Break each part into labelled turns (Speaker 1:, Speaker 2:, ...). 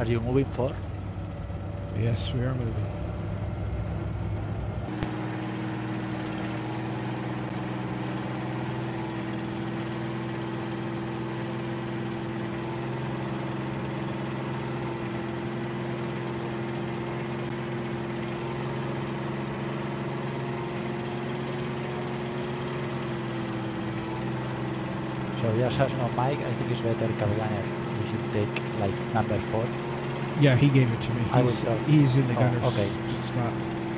Speaker 1: Are you moving for?
Speaker 2: Yes, we are moving.
Speaker 1: So just has no mic, I think it's better Capganer. You should take like number 4.
Speaker 2: Yeah, he gave it to me.
Speaker 1: I will talk.
Speaker 2: He's in the gunner's
Speaker 1: okay.
Speaker 2: spot.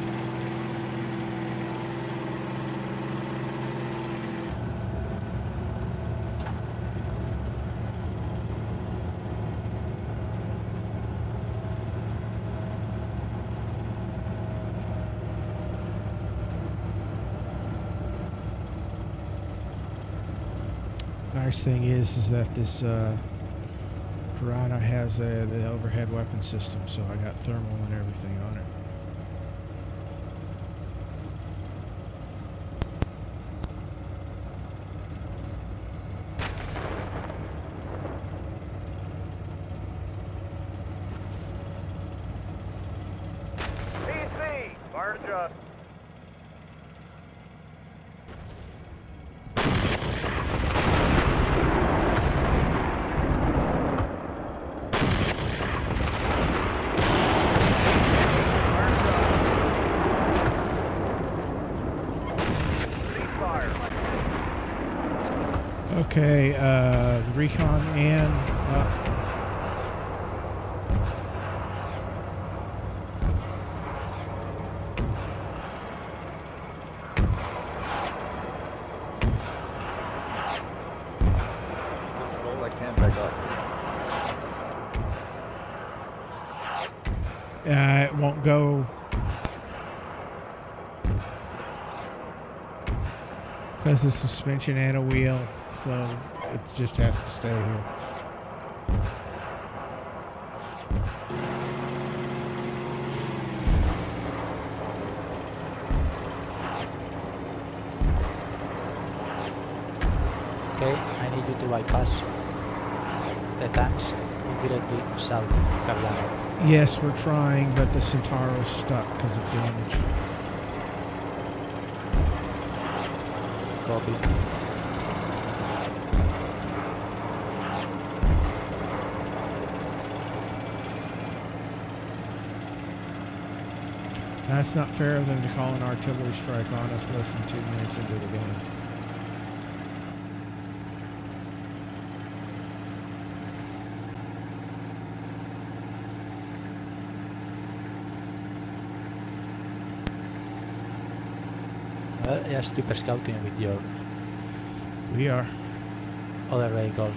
Speaker 2: Nice thing is that this Piranha has the overhead weapon system, so I got thermal and everything on it.
Speaker 3: PC, fire adjust.
Speaker 2: Okay, recon and
Speaker 4: Control, I can't back up.
Speaker 2: it won't go. Because the suspension and a wheel, so it just has to stay here.
Speaker 1: Okay, I need you to bypass the tanks directly south Capganer.
Speaker 2: Yes, we're trying, but the Centauro's stuck because of damage.
Speaker 1: Copy.
Speaker 2: That's not fair of them to call an artillery strike on us less than 2 minutes into the game.
Speaker 1: Well, just super scouting with your
Speaker 2: We are.
Speaker 1: other vehicle.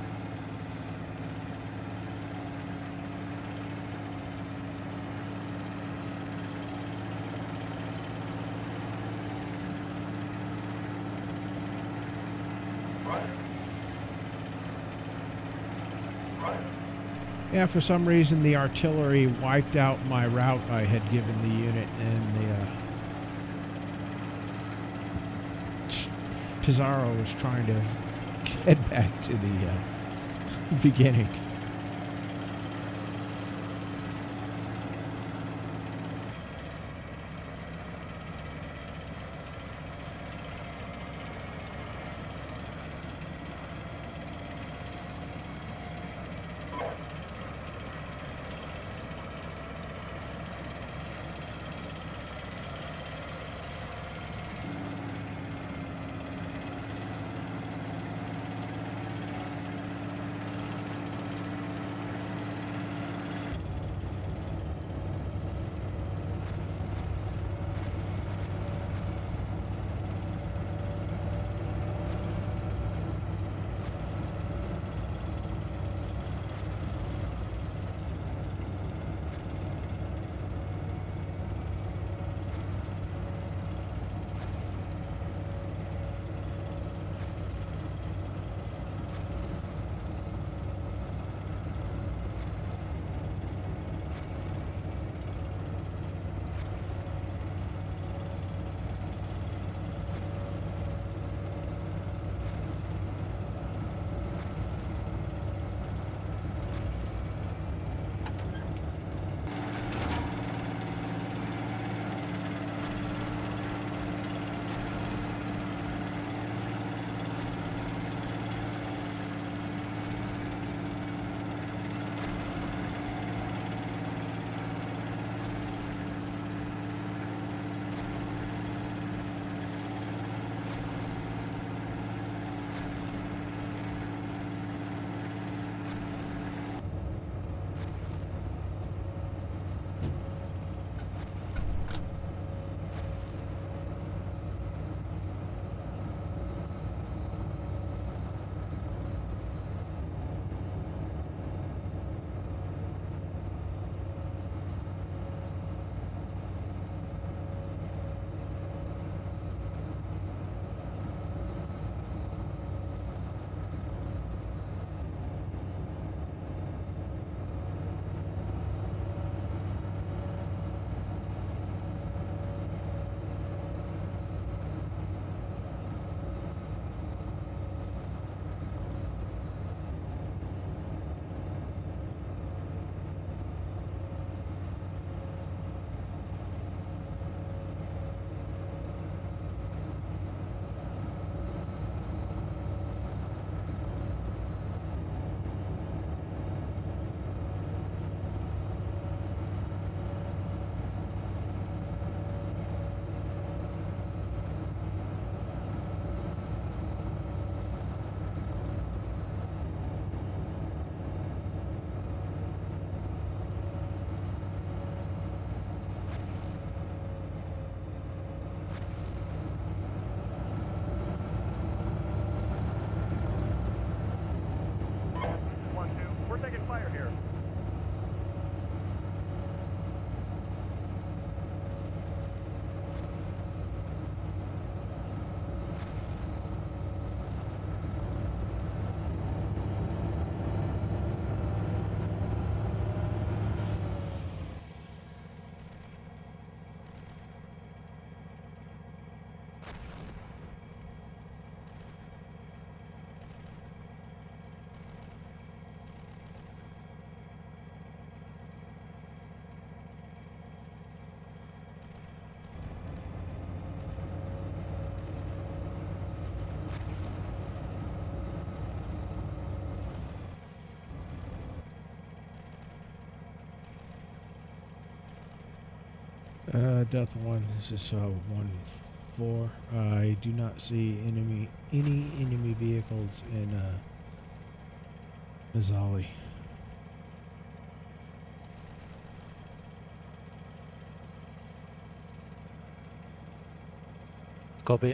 Speaker 2: Yeah, for some reason the artillery wiped out my route I had given the unit, and the Pizarro was trying to get back to the beginning. Delta 1, this is 1-4. I do not see any enemy vehicles in Mazzali.
Speaker 1: Copy.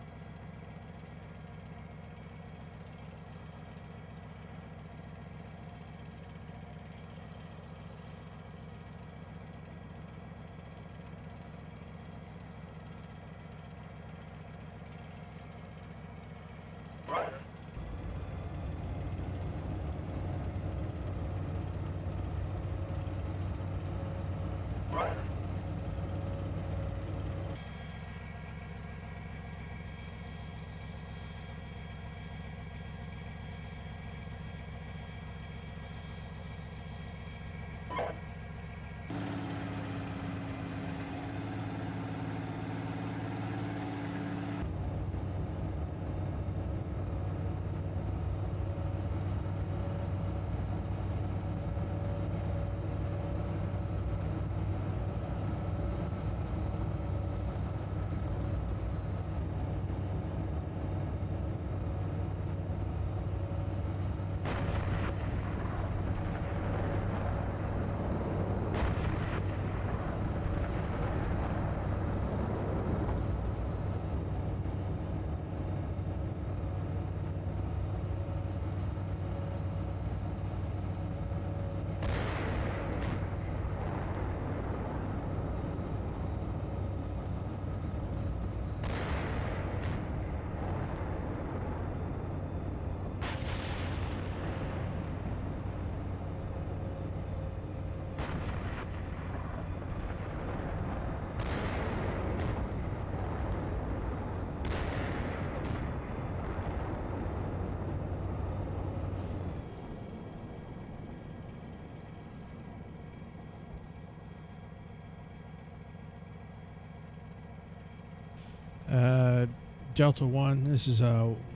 Speaker 2: Delta 1, this is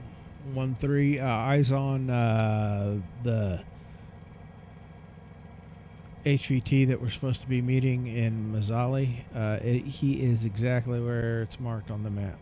Speaker 2: 1-3. Eyes on the HVT that we're supposed to be meeting in Mazzali. He is exactly where it's marked on the map.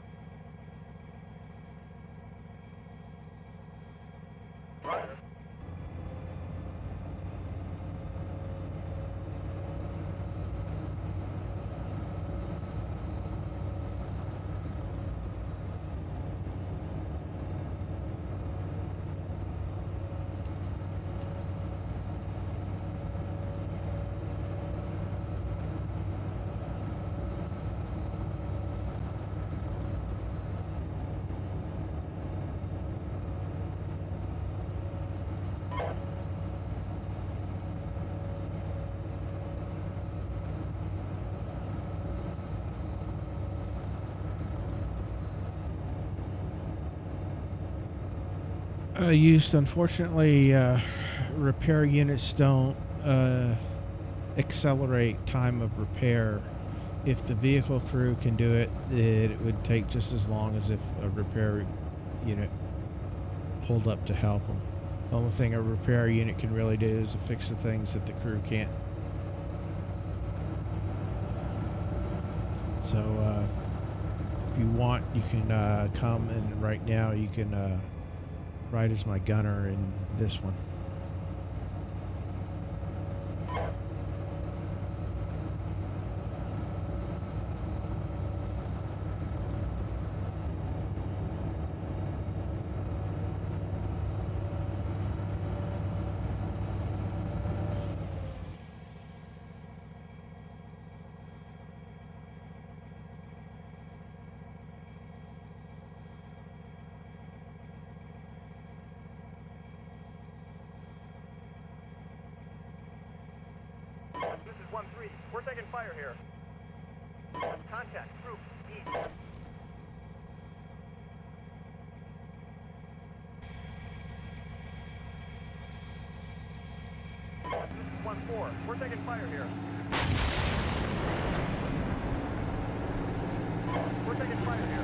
Speaker 2: Used, unfortunately, repair units don't accelerate time of repair. If the vehicle crew can do it, it would take just as long as if a repair unit pulled up to help them. The only thing a repair unit can really do is to fix the things that the crew can't. So if you want, you can come, and right now you can ride as my gunner in this one.
Speaker 3: This is 1-3. We're taking fire here. Contact. Group. East. This is 1-4. We're taking fire here. We're taking fire here.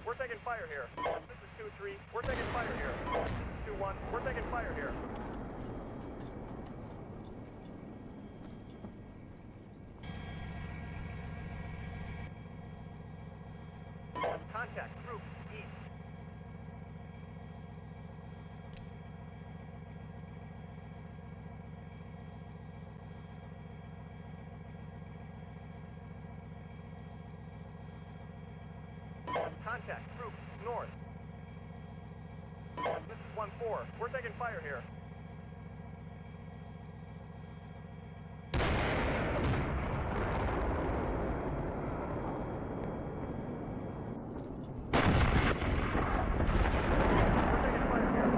Speaker 3: We're taking fire here. This is 2-3. We're taking fire here. This is 2-1. We're taking fire here. Contact. Group. East. Contact. Group. North. This is 1-4. We're taking fire here. We're taking fire here.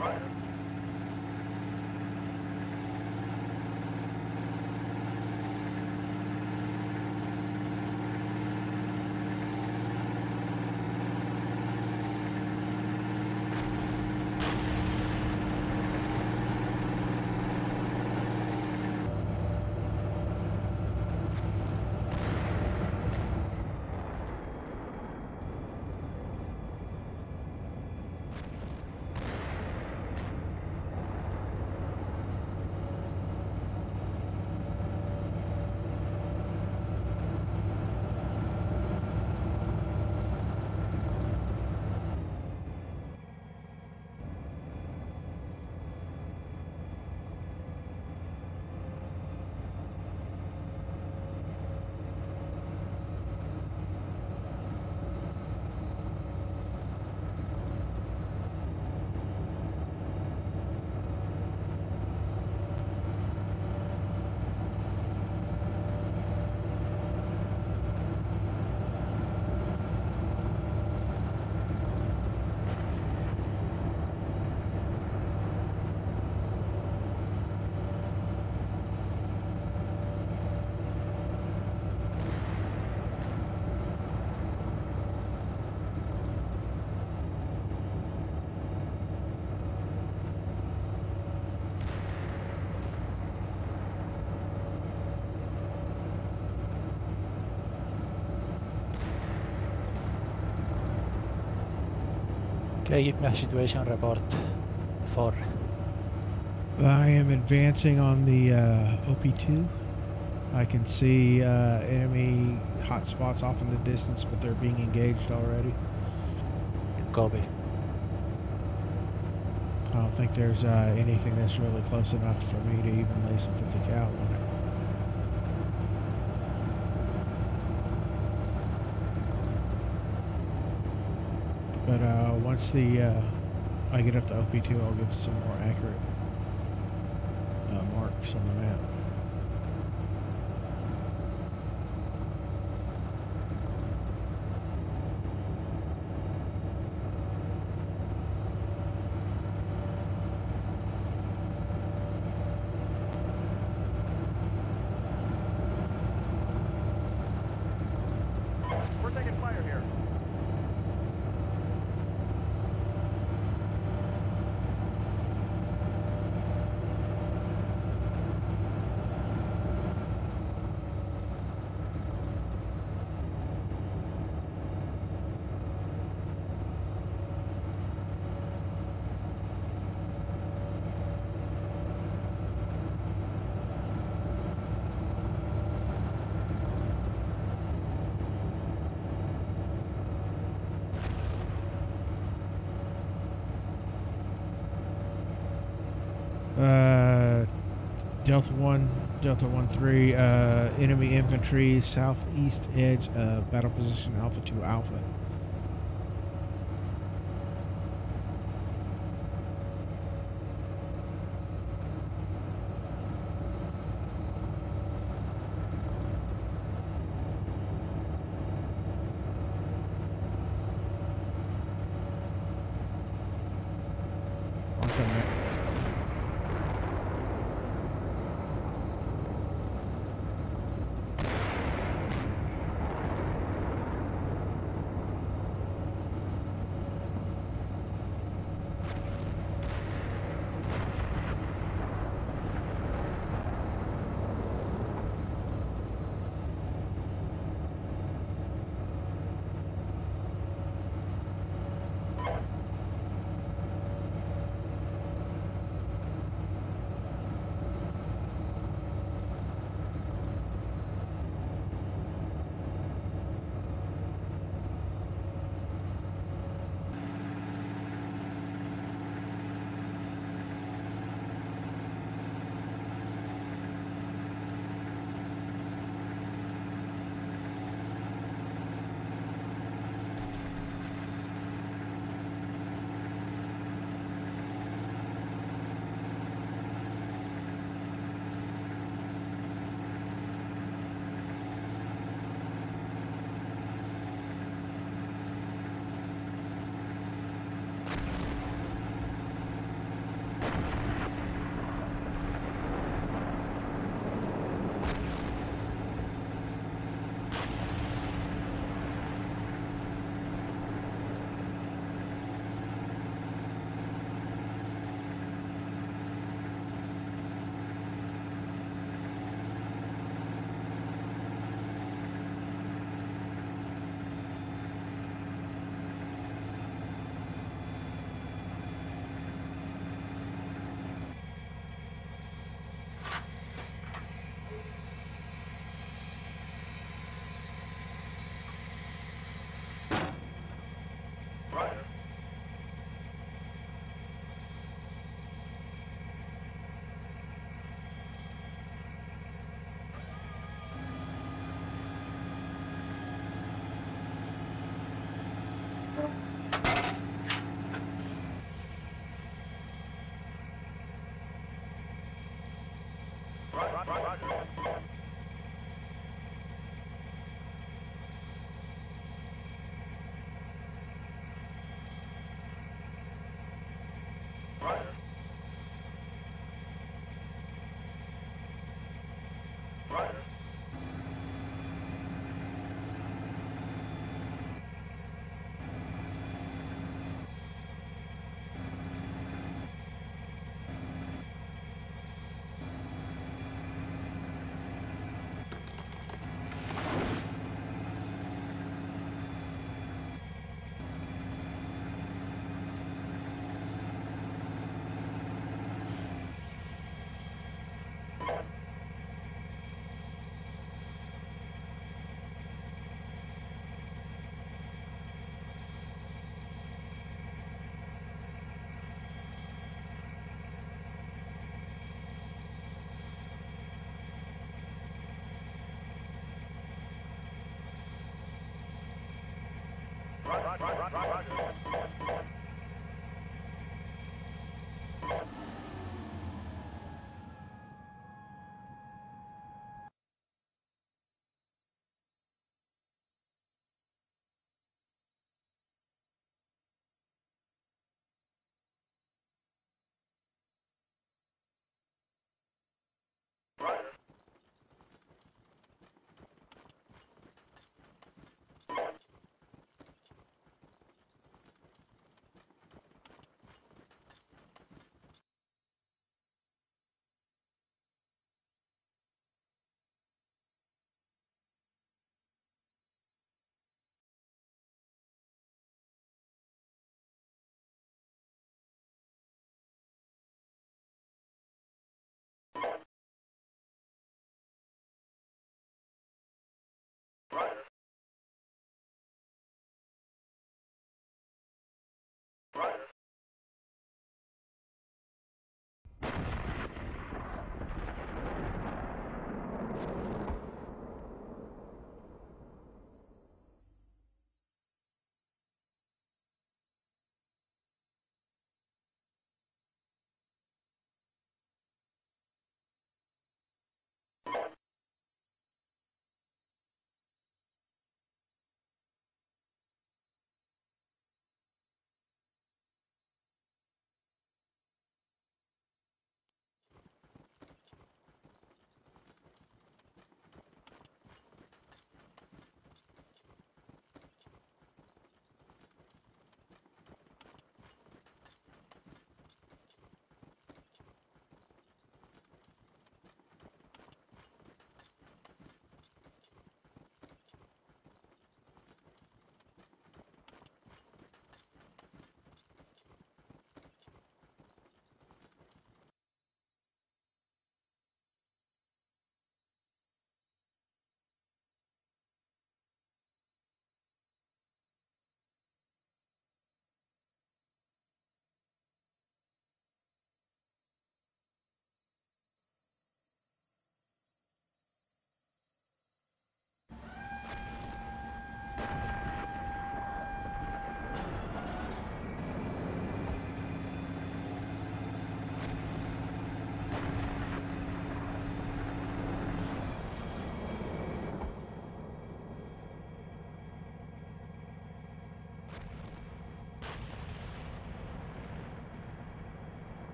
Speaker 3: fire.
Speaker 1: Okay, give me a situation report. 4.
Speaker 2: I am advancing on the OP2. I can see enemy hotspots off in the distance, but they're being engaged already.
Speaker 1: Copy.
Speaker 2: I don't think there's anything that's really close enough for me to even lay some 50 cal on it. But once I get up to OP2, I'll give some more accurate marks on the map.
Speaker 3: We're taking fire here.
Speaker 2: Delta 1, Delta 1-3, enemy infantry, southeast edge of battle position Alpha 2 Alpha.
Speaker 3: Roger. Roger. Roger. Roger. Roger. Roger.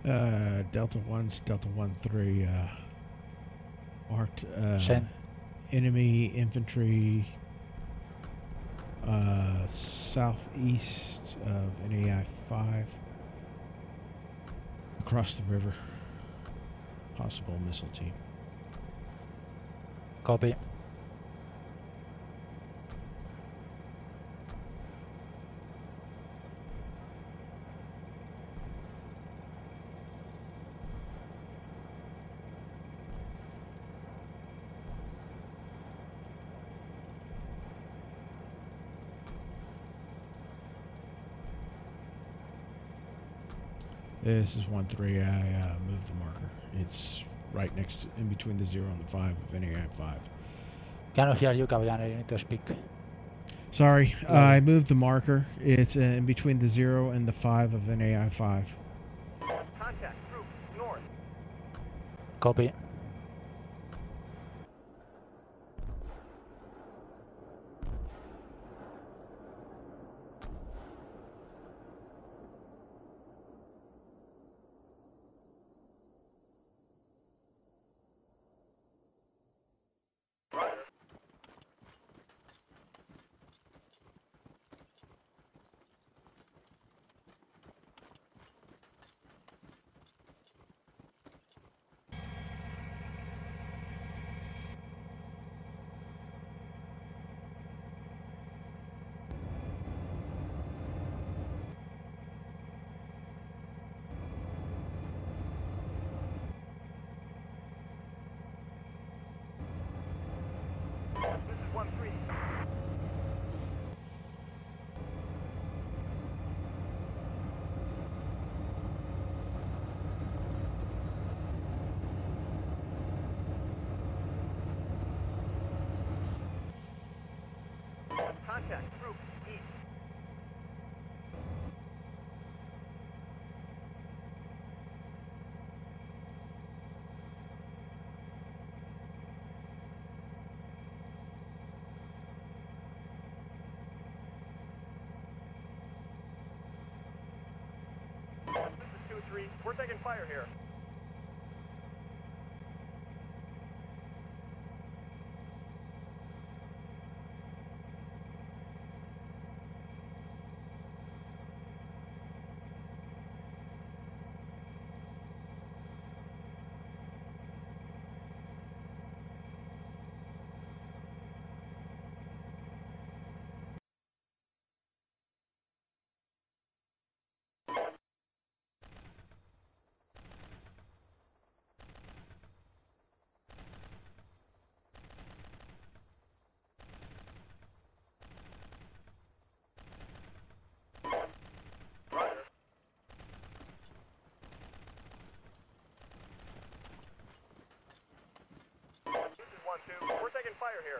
Speaker 2: Delta 1's Delta 1-3 marked
Speaker 1: Send.
Speaker 2: enemy infantry southeast of NAI 5 across the river. Possible missile team.
Speaker 1: Copy.
Speaker 2: This is 1-3. I moved the marker. It's right next to, in between the 0 and the 5 of NAI 5.
Speaker 1: Cannot hear you, Captain. You need to speak.
Speaker 2: Sorry,
Speaker 1: Yeah.
Speaker 2: I moved the marker. It's in between the 0 and the 5 of NAI 5.
Speaker 3: Contact. Group. North.
Speaker 1: Copy.
Speaker 3: Roger. This is 1-3. Contact. Group. East. This is 2-3. We're taking fire here. Roger. This is 1-2. We're taking fire here.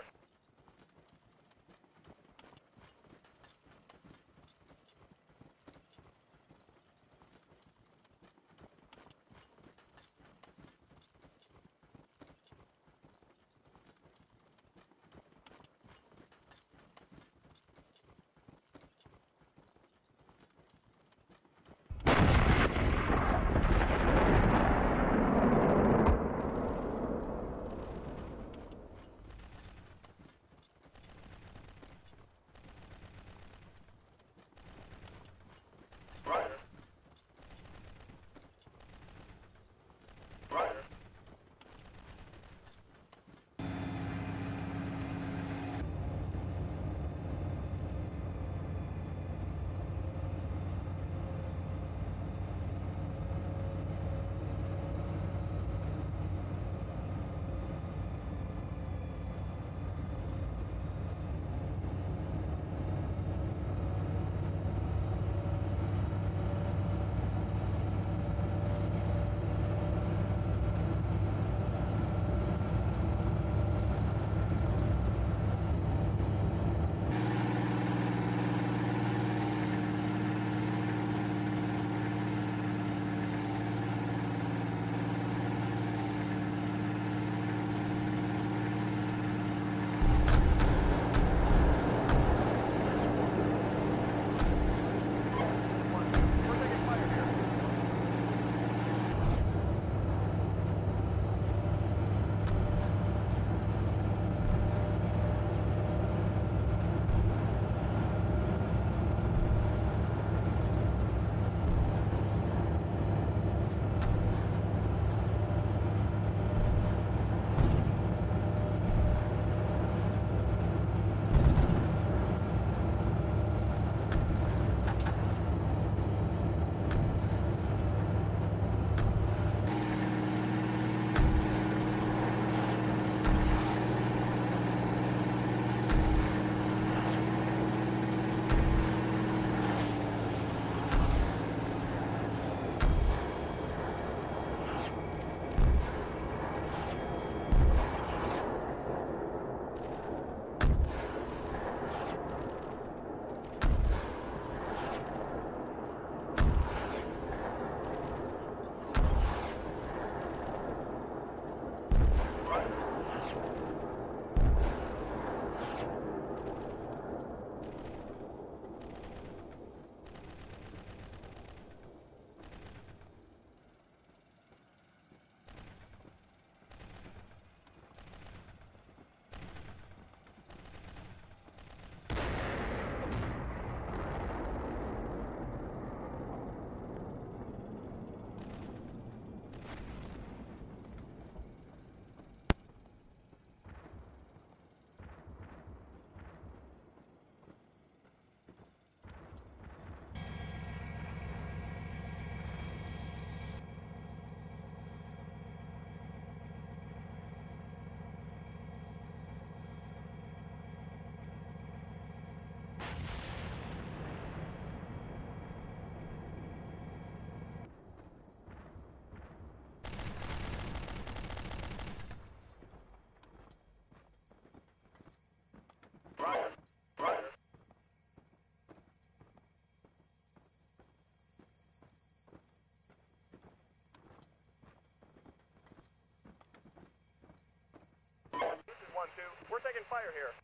Speaker 3: We're taking fire here.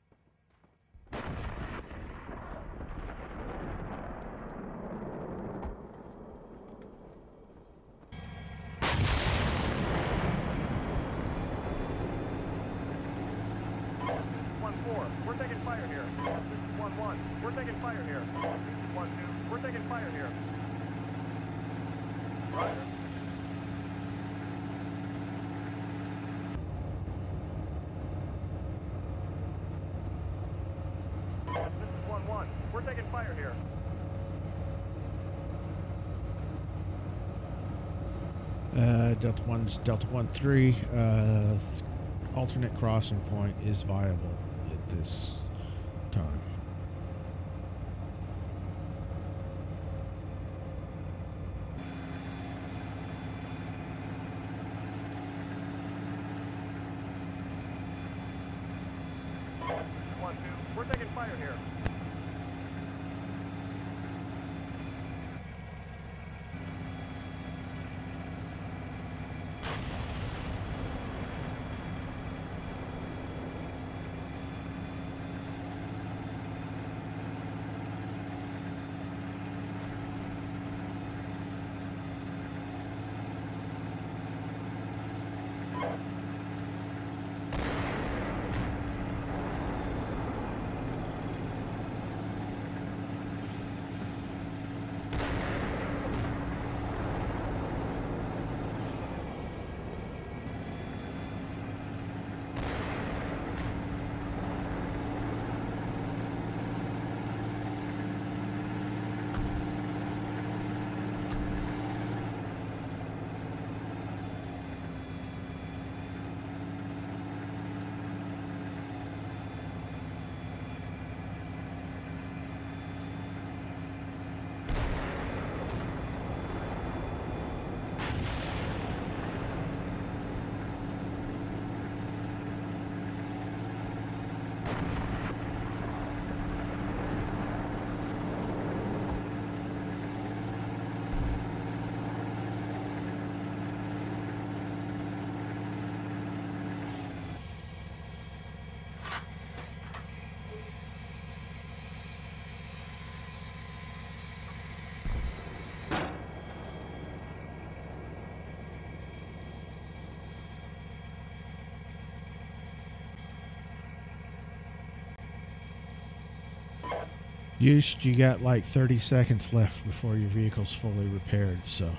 Speaker 3: We're taking fire here. This is 1-1. We're taking fire here. This is 1-2. We're taking fire here. Roger. This is 1-1. We're taking fire here.
Speaker 2: Delta 1's Delta 1-3. Alternate crossing point is viable at this time.
Speaker 3: We're taking fire here.
Speaker 2: You got like 30 seconds left before your vehicle's fully repaired, so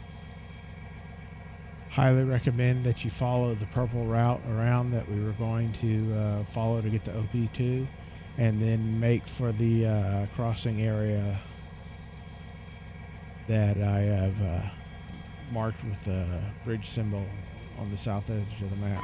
Speaker 2: highly recommend that you follow the purple route around that we were going to follow to get to OP2, and then make for the crossing area that I have marked with the bridge symbol on the south edge of the map.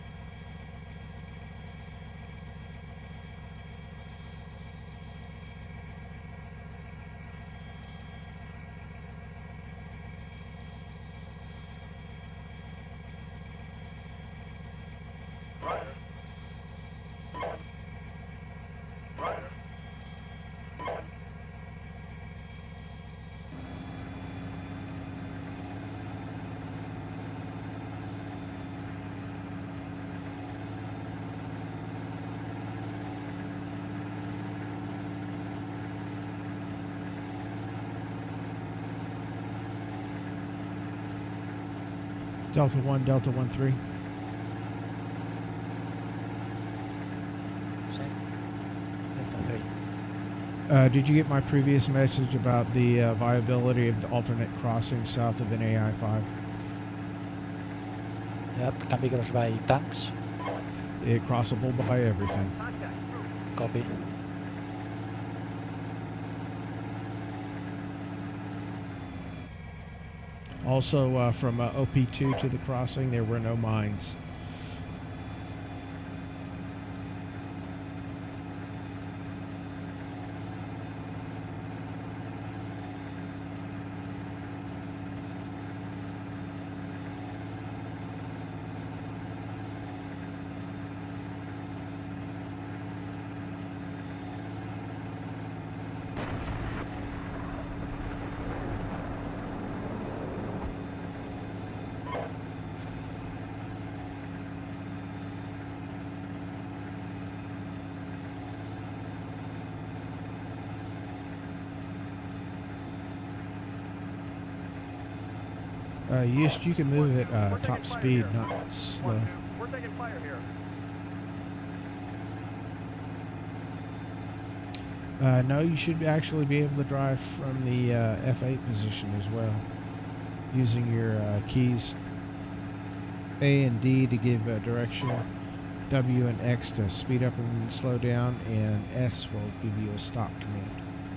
Speaker 2: Delta 1, Delta 1-3.
Speaker 1: Same. Delta 3.
Speaker 2: Did you get my previous message about the viability of the alternate crossing south of NAI 5?
Speaker 1: Yep, can be crossed by tanks.
Speaker 2: It crossable by everything.
Speaker 1: Copy.
Speaker 2: Also, from OP2 to the crossing, there were no mines. You can move at
Speaker 3: We're
Speaker 2: top
Speaker 3: taking fire
Speaker 2: speed,
Speaker 3: here.
Speaker 2: not slow.
Speaker 3: 1-2. We're taking fire here.
Speaker 2: No, you should actually be able to drive from the F8 position as well, using your keys A and D to give direction, W and X to speed up and slow down, and S will give you a stop command.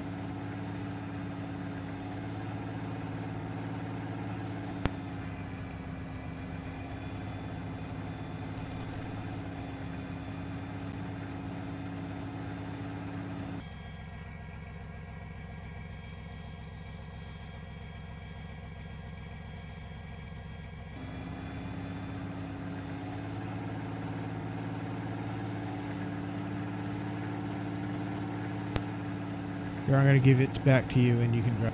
Speaker 2: Here, I'm going to give it back to you and you can drive.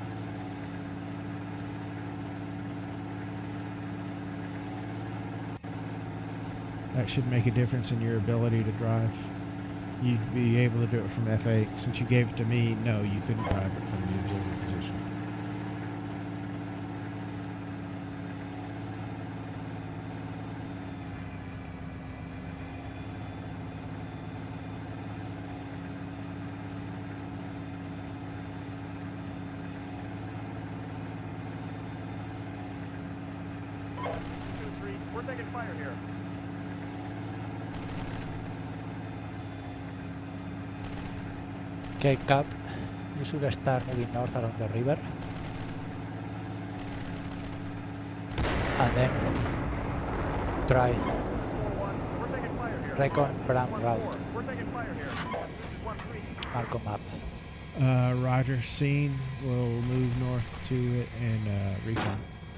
Speaker 2: That should make a difference in your ability to drive. You'd be able to do it from F8. Since you gave it to me, no, you couldn't drive it from the auxiliary position.
Speaker 3: We're taking fire here.
Speaker 1: Okay, Cap, you should start moving north along the river. And then try
Speaker 3: 4-1. We're taking fire here.
Speaker 1: recon Bram
Speaker 3: 1-4.
Speaker 1: route,
Speaker 3: We're taking fire here. This is 1-3.
Speaker 1: Marco map.
Speaker 2: Roger, scene. We'll move north to it and recon.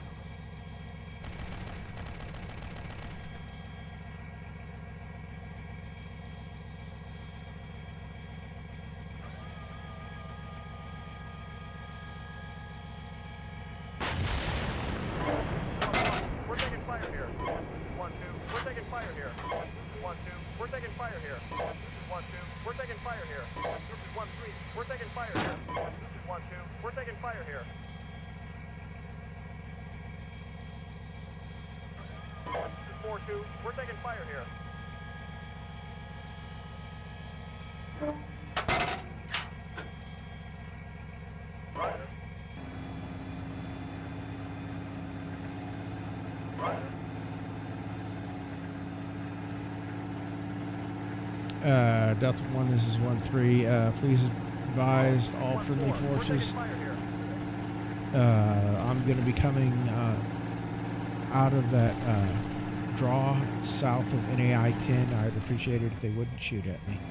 Speaker 3: We're taking fire here. 1-2. We're taking fire here. 1-2. We're taking fire here. 1-2. We're taking fire here. This is 1-3. We're taking fire here. This is 1-2. We're taking fire here. This is 4-2. We're taking fire here. Roger. Roger.
Speaker 2: Delta 1, this is 1-3. Please advise all friendly
Speaker 3: 1-4. We're
Speaker 2: forces.
Speaker 3: taking fire here.
Speaker 2: I'm going to be coming out of that draw south of NAI 10. I'd appreciate it if they wouldn't shoot at me.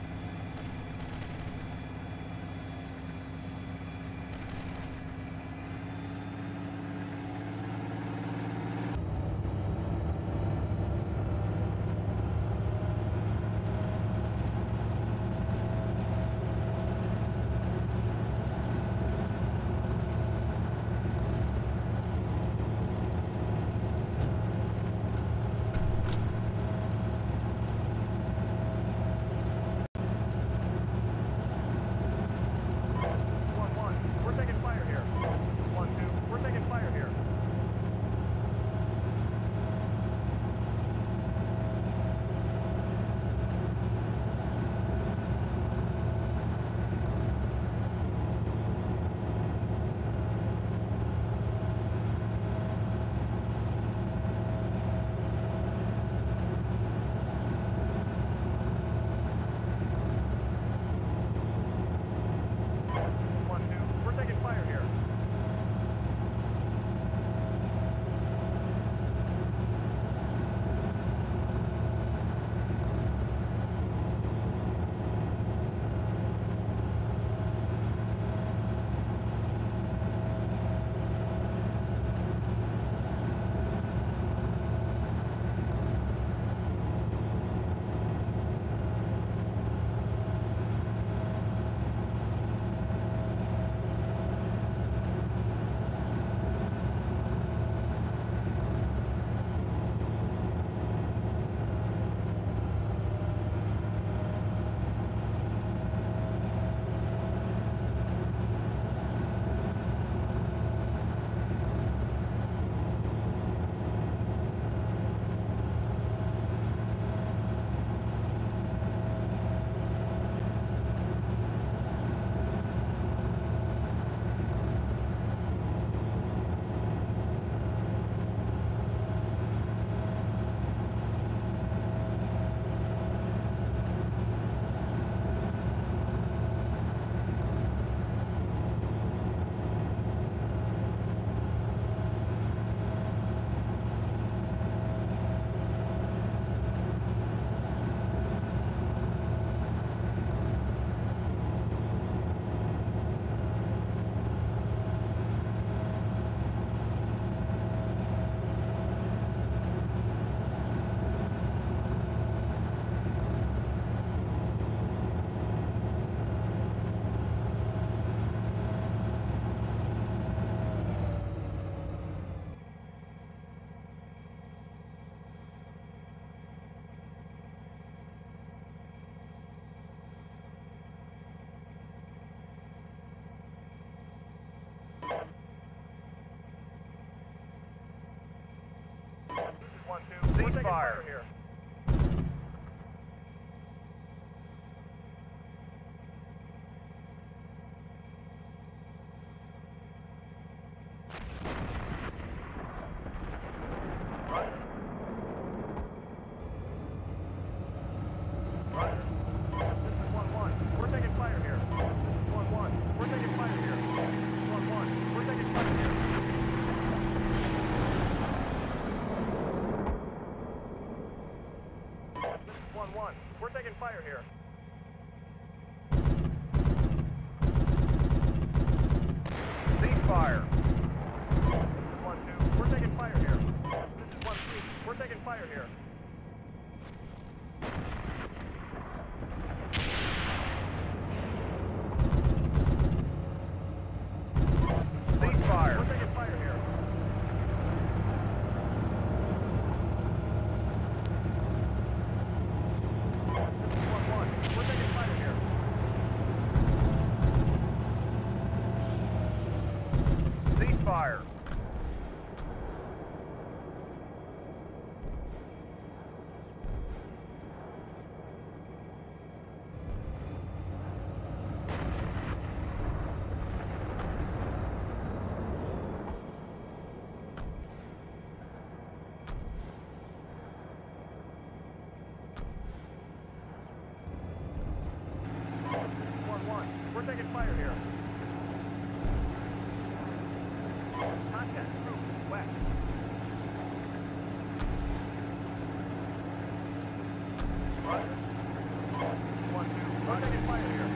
Speaker 3: 1-2. We're taking fire here. Roger. This is 1-1. We're taking fire here. This is 1-1. We're taking fire here. This is 1-1. We're taking fire here. This is 1-1. We're taking fire here. Cease fire. This is 1-2. We're taking fire here. This is 1-3. We're taking fire here. Cease fire. We're taking fire here. This is 1-1. We're taking fire here. Cease fire. This is 1-1. We're taking fire here. Contact group west. Roger. This is 1-2. We're taking fire here.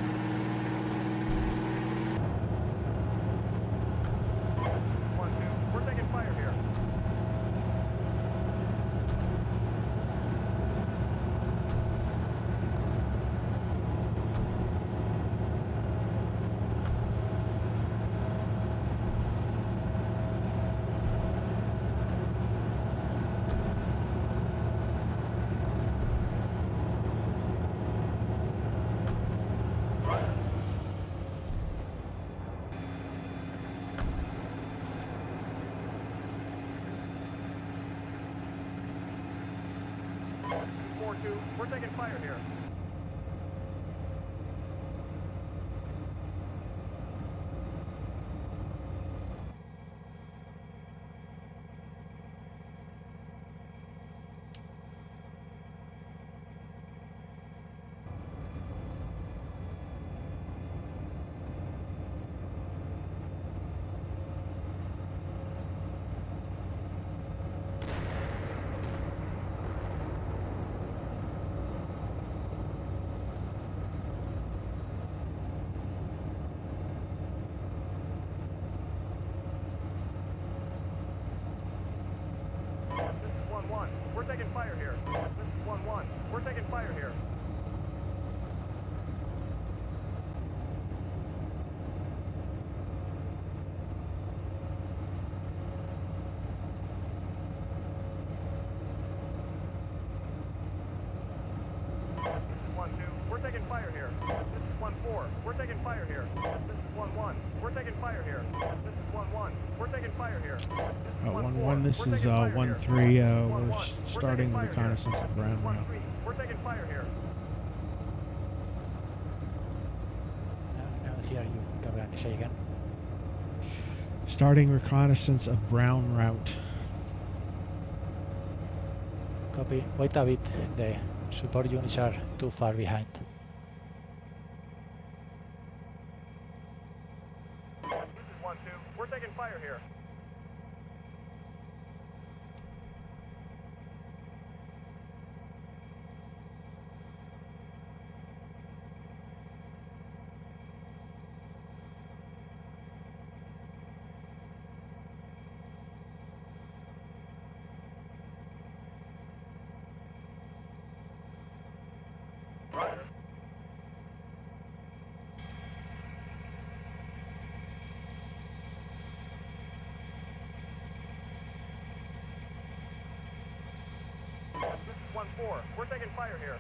Speaker 3: This is 1-2. We're taking fire here. Roger. This is 4-2. We're taking fire here. This is 1-1. We're taking fire here. This is 1-1. We're taking fire here. This is 1-2. We're taking fire here. This is 1-4. We're taking fire here. This is 1-1. We're taking fire here. This is 1-1. We're taking fire here. This is
Speaker 2: 1-1, this
Speaker 3: We're
Speaker 2: is
Speaker 3: taking fire here.
Speaker 2: 1-3,
Speaker 3: This is
Speaker 2: we're
Speaker 3: 1-1. We're
Speaker 2: starting
Speaker 3: taking
Speaker 2: the
Speaker 3: fire here.
Speaker 2: reconnaissance of Brown Route.
Speaker 3: 1-3. We're taking fire here.
Speaker 1: Now here you can say again.
Speaker 2: Starting reconnaissance of Brown Route.
Speaker 1: Copy. Wait a bit. The support units are too far behind.
Speaker 3: This is 1-2. We're taking fire here. Roger. This is 1-4. We're taking fire here.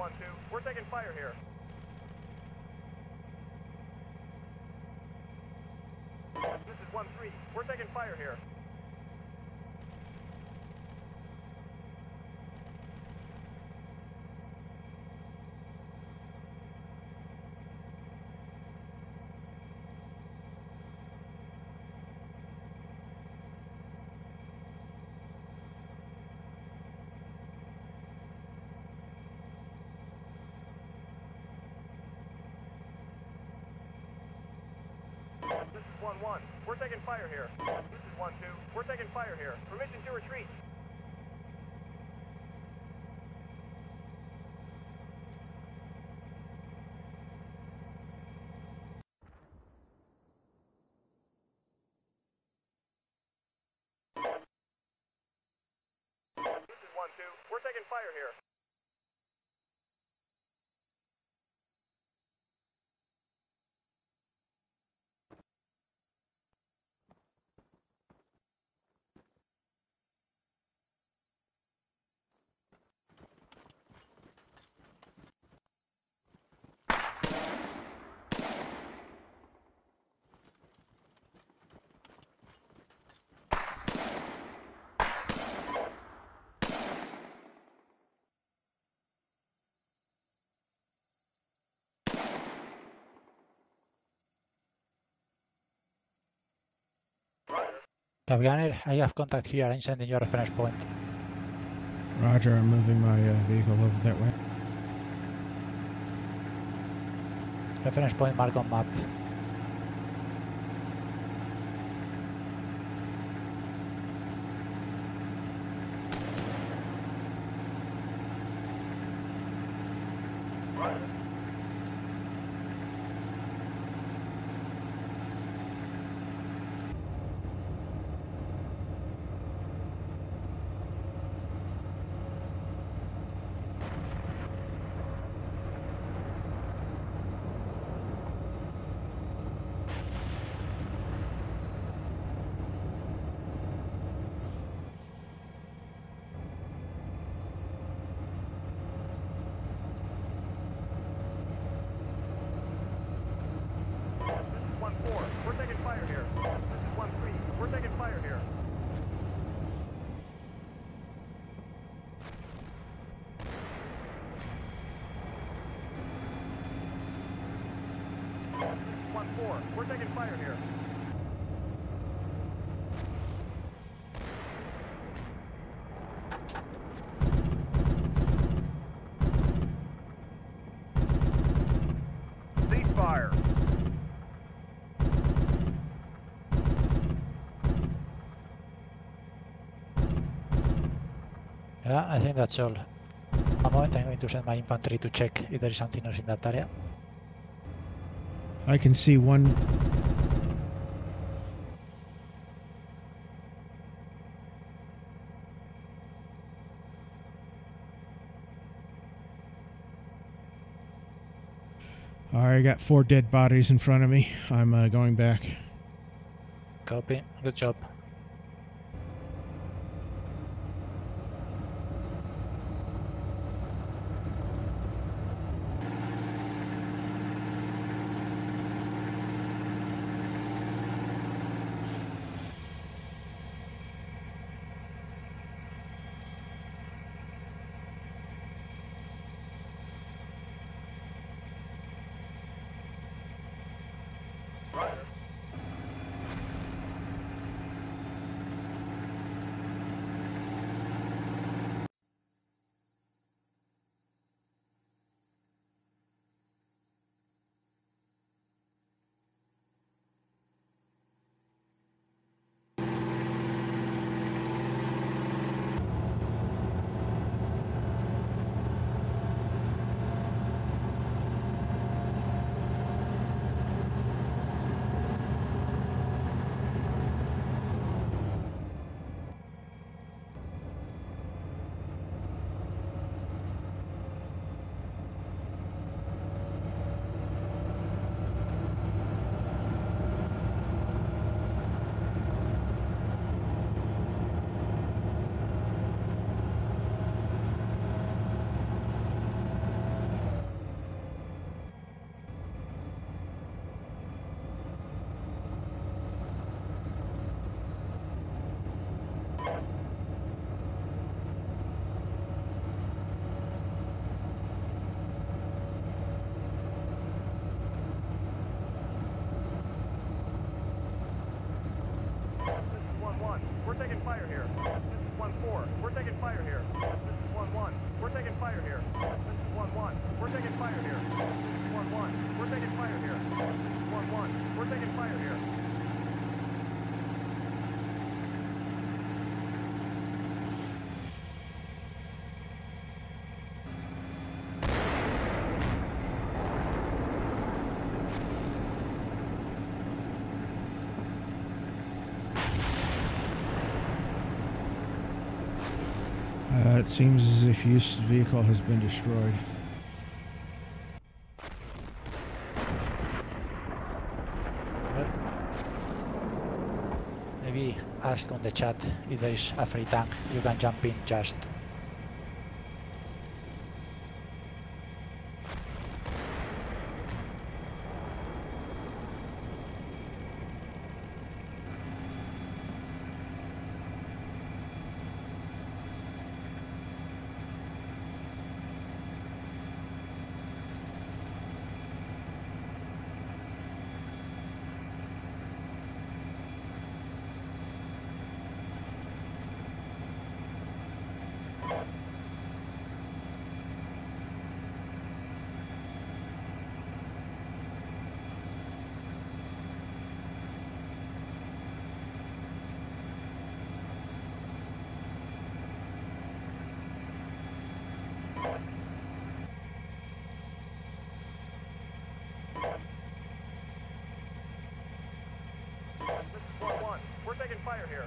Speaker 3: 1-2. We're taking fire here. This is 1-3. We're taking fire here. This is 1-1. We're taking fire here. This is 1-2. We're taking fire here. Permission to retreat. This is 1-2. We're taking fire here.
Speaker 1: Top Gunner, I have contact here. I'm sending you a reference point.
Speaker 2: Roger, I'm moving my vehicle over that way.
Speaker 1: Reference point marked on map. We're taking fire here. This is 1-3. We're taking fire here. This is 1-4. We're taking fire here. Cease fire. Yeah, I think that's all. A moment, I'm going to send my infantry to check if there is something else in that area.
Speaker 2: I can see one. I got 4 dead bodies in front of me. I'm going back.
Speaker 1: Copy. Good job.
Speaker 3: We're taking fire here. This is 1-4. We're taking fire here. This is 1-1. We're taking fire here. This is 1-1. We're taking fire here. This is 1-1. We're taking fire here. This is 1-1. We're taking fire here.
Speaker 2: It seems as if Yu's vehicle has been destroyed.
Speaker 1: Well, maybe ask on the chat if there is a free tank. You can jump in just. This is 1-1. We're taking fire here.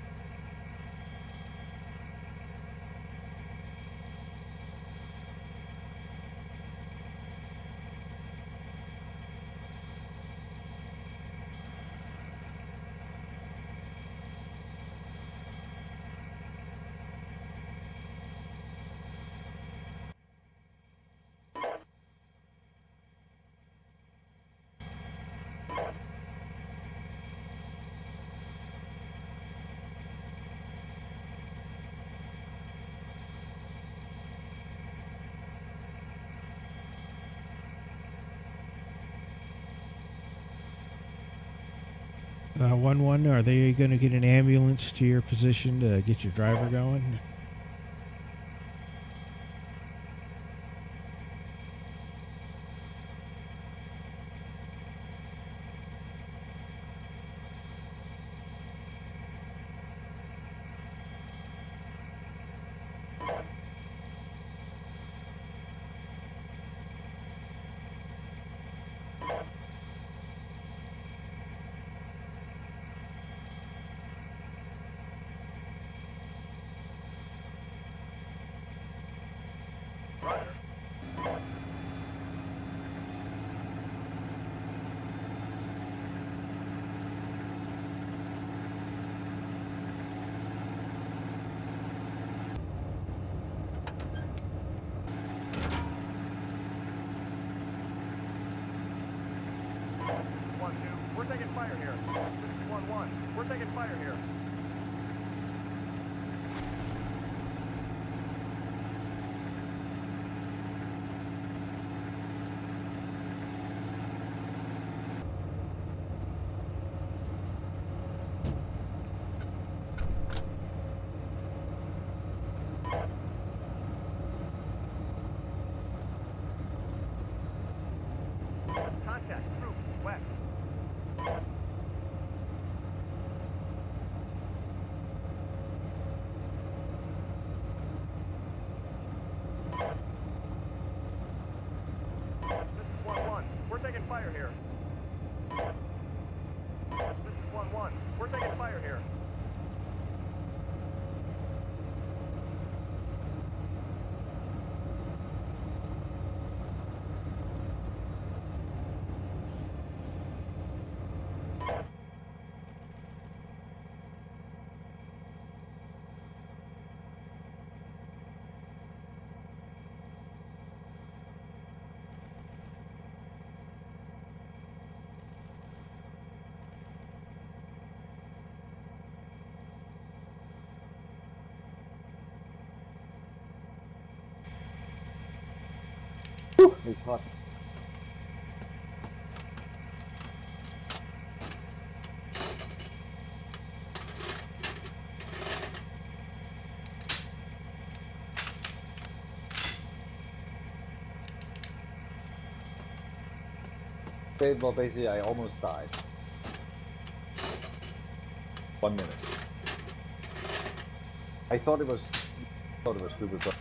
Speaker 2: One one, are they going to get an ambulance to your position to get your driver going?
Speaker 3: Roger. This is 1-2. We're taking fire here. This is 1-1. We're taking fire here. Contact. Troops. West. This is 1-1. We're taking fire here. This is 1-1. We're taking fire here.
Speaker 4: It's hot. well, basically, I almost died. 1 minute. I thought it was stupid, but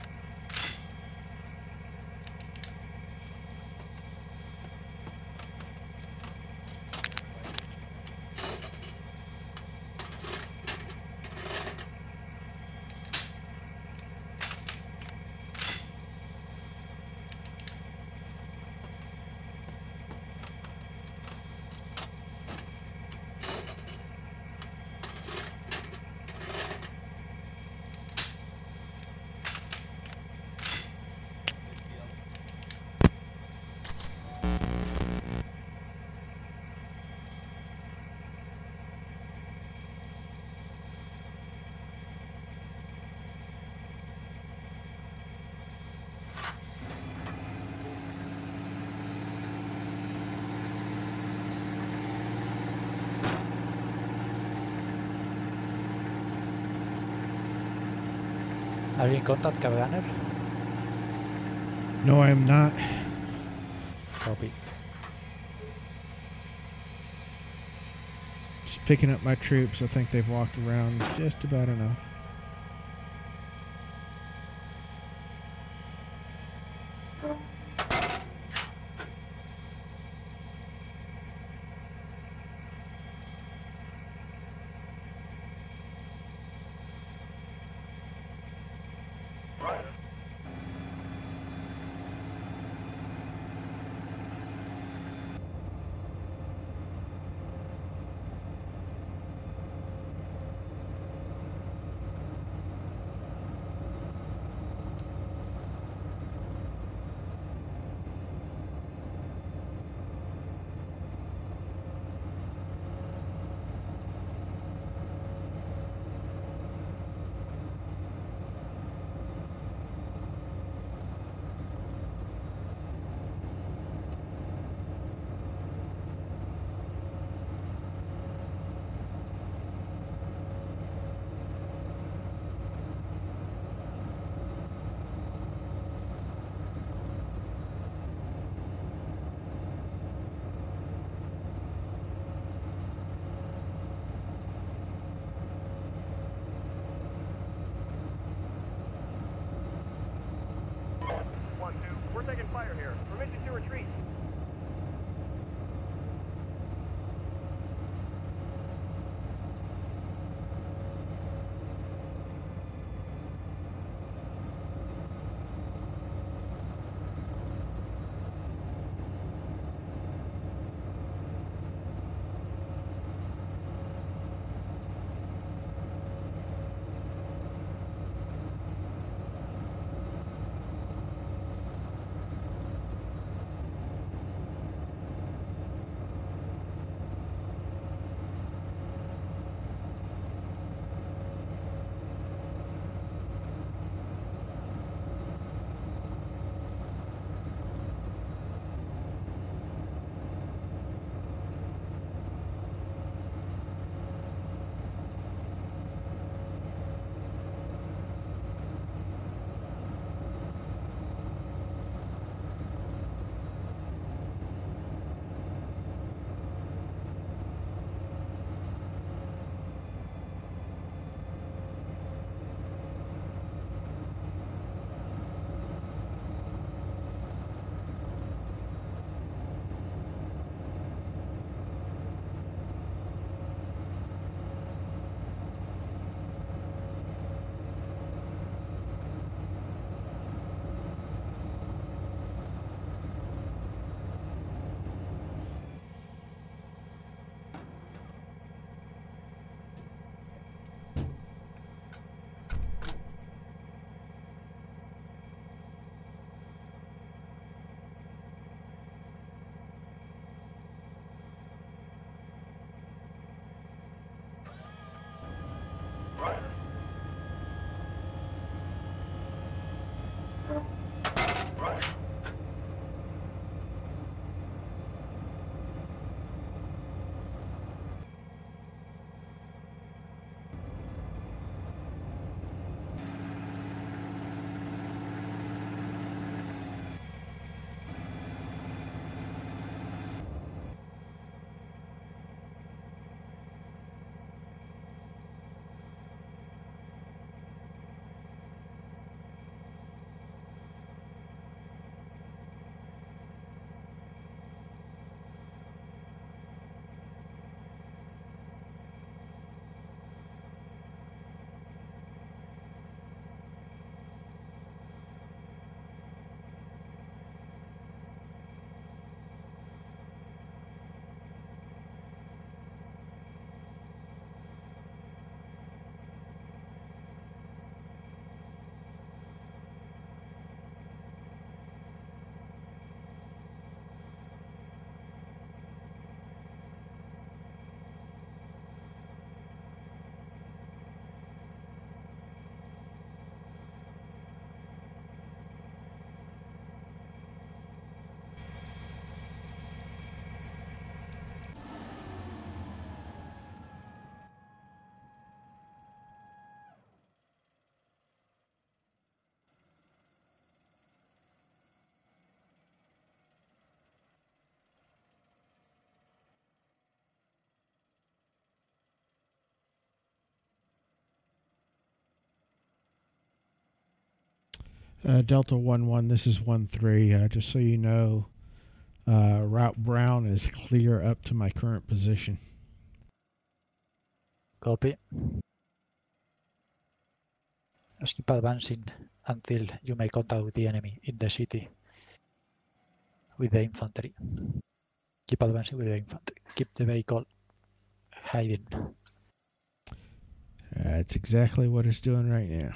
Speaker 1: Are you in contact, Gunner?
Speaker 2: No, I am not.
Speaker 1: Copy.
Speaker 2: Just picking up my troops. I think they've walked around just about enough.
Speaker 3: Roger. We're taking fire here. Permission to retreat.
Speaker 2: Delta 1-1, this is 1-3. Just so you know, Route Brown is clear up to my current position.
Speaker 1: Copy. Just keep advancing until you make contact with the enemy in the city with the infantry. Keep advancing with the infantry. Keep the vehicle hiding.
Speaker 2: That's exactly what it's doing right now.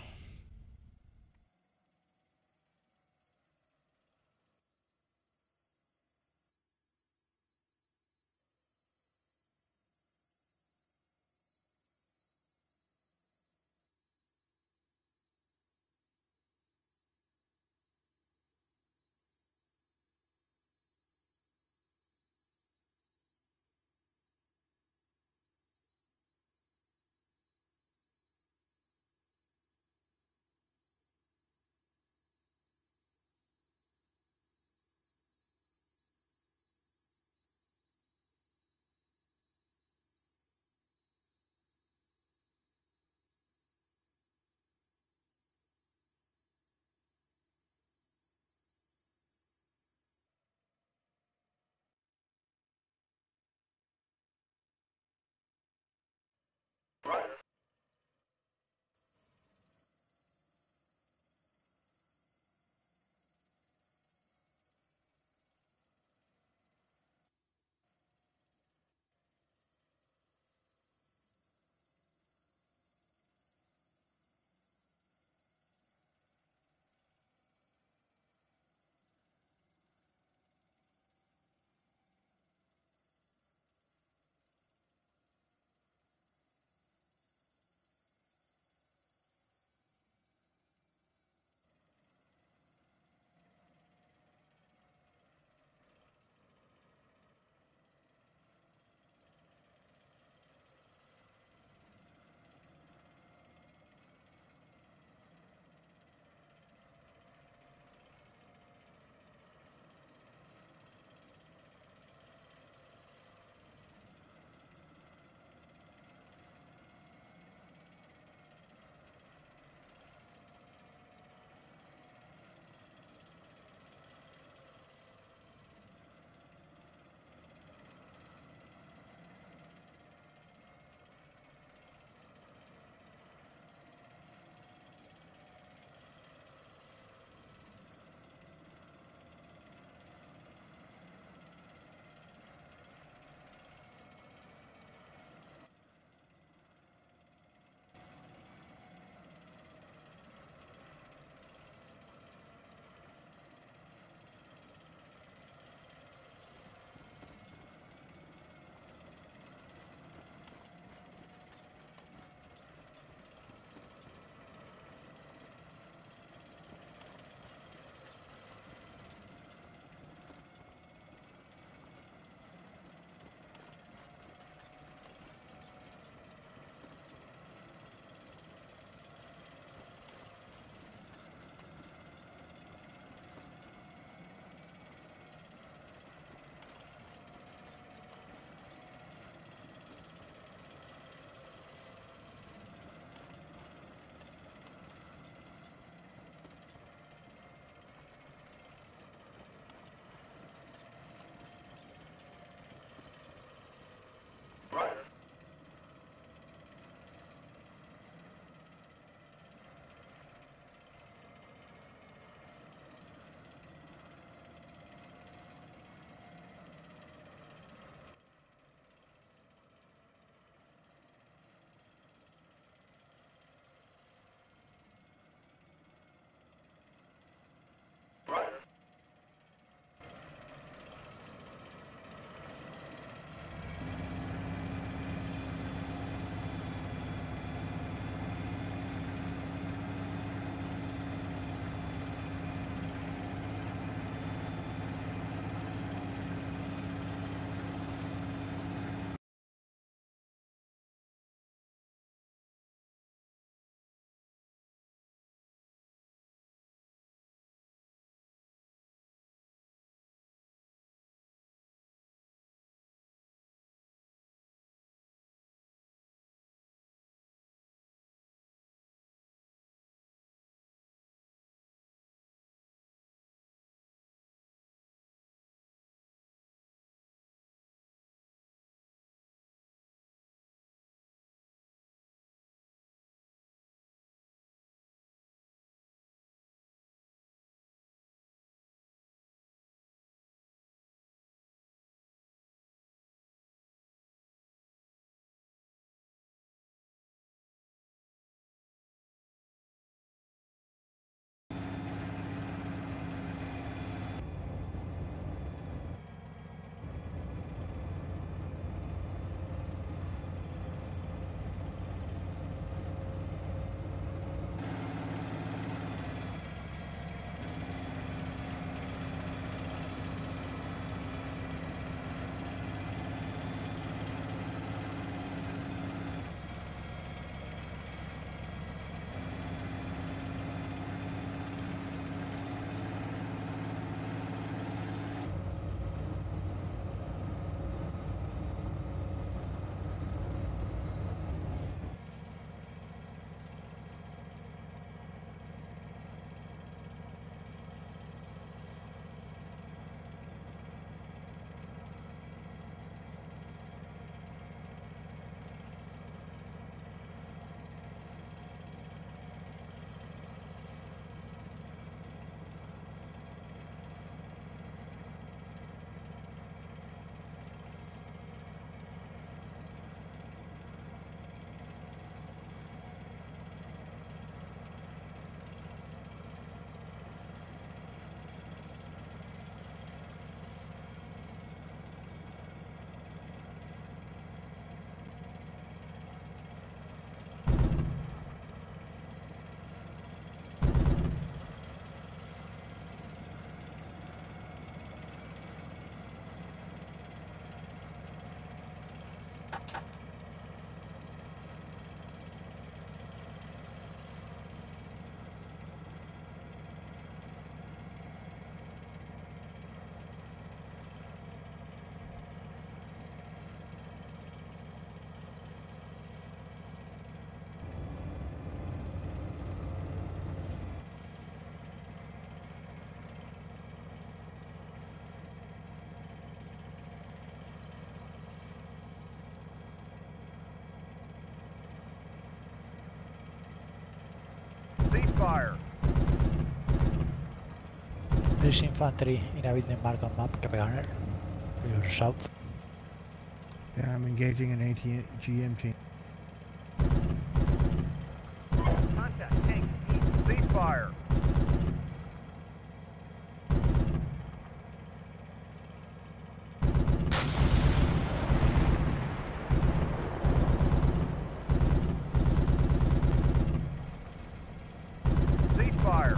Speaker 3: Cease fire.
Speaker 1: There's infantry in a building marked on map, Cape to your south.
Speaker 2: Yeah, I'm engaging an ATGM team.
Speaker 3: Contact tank east. Cease fire. Cease fire.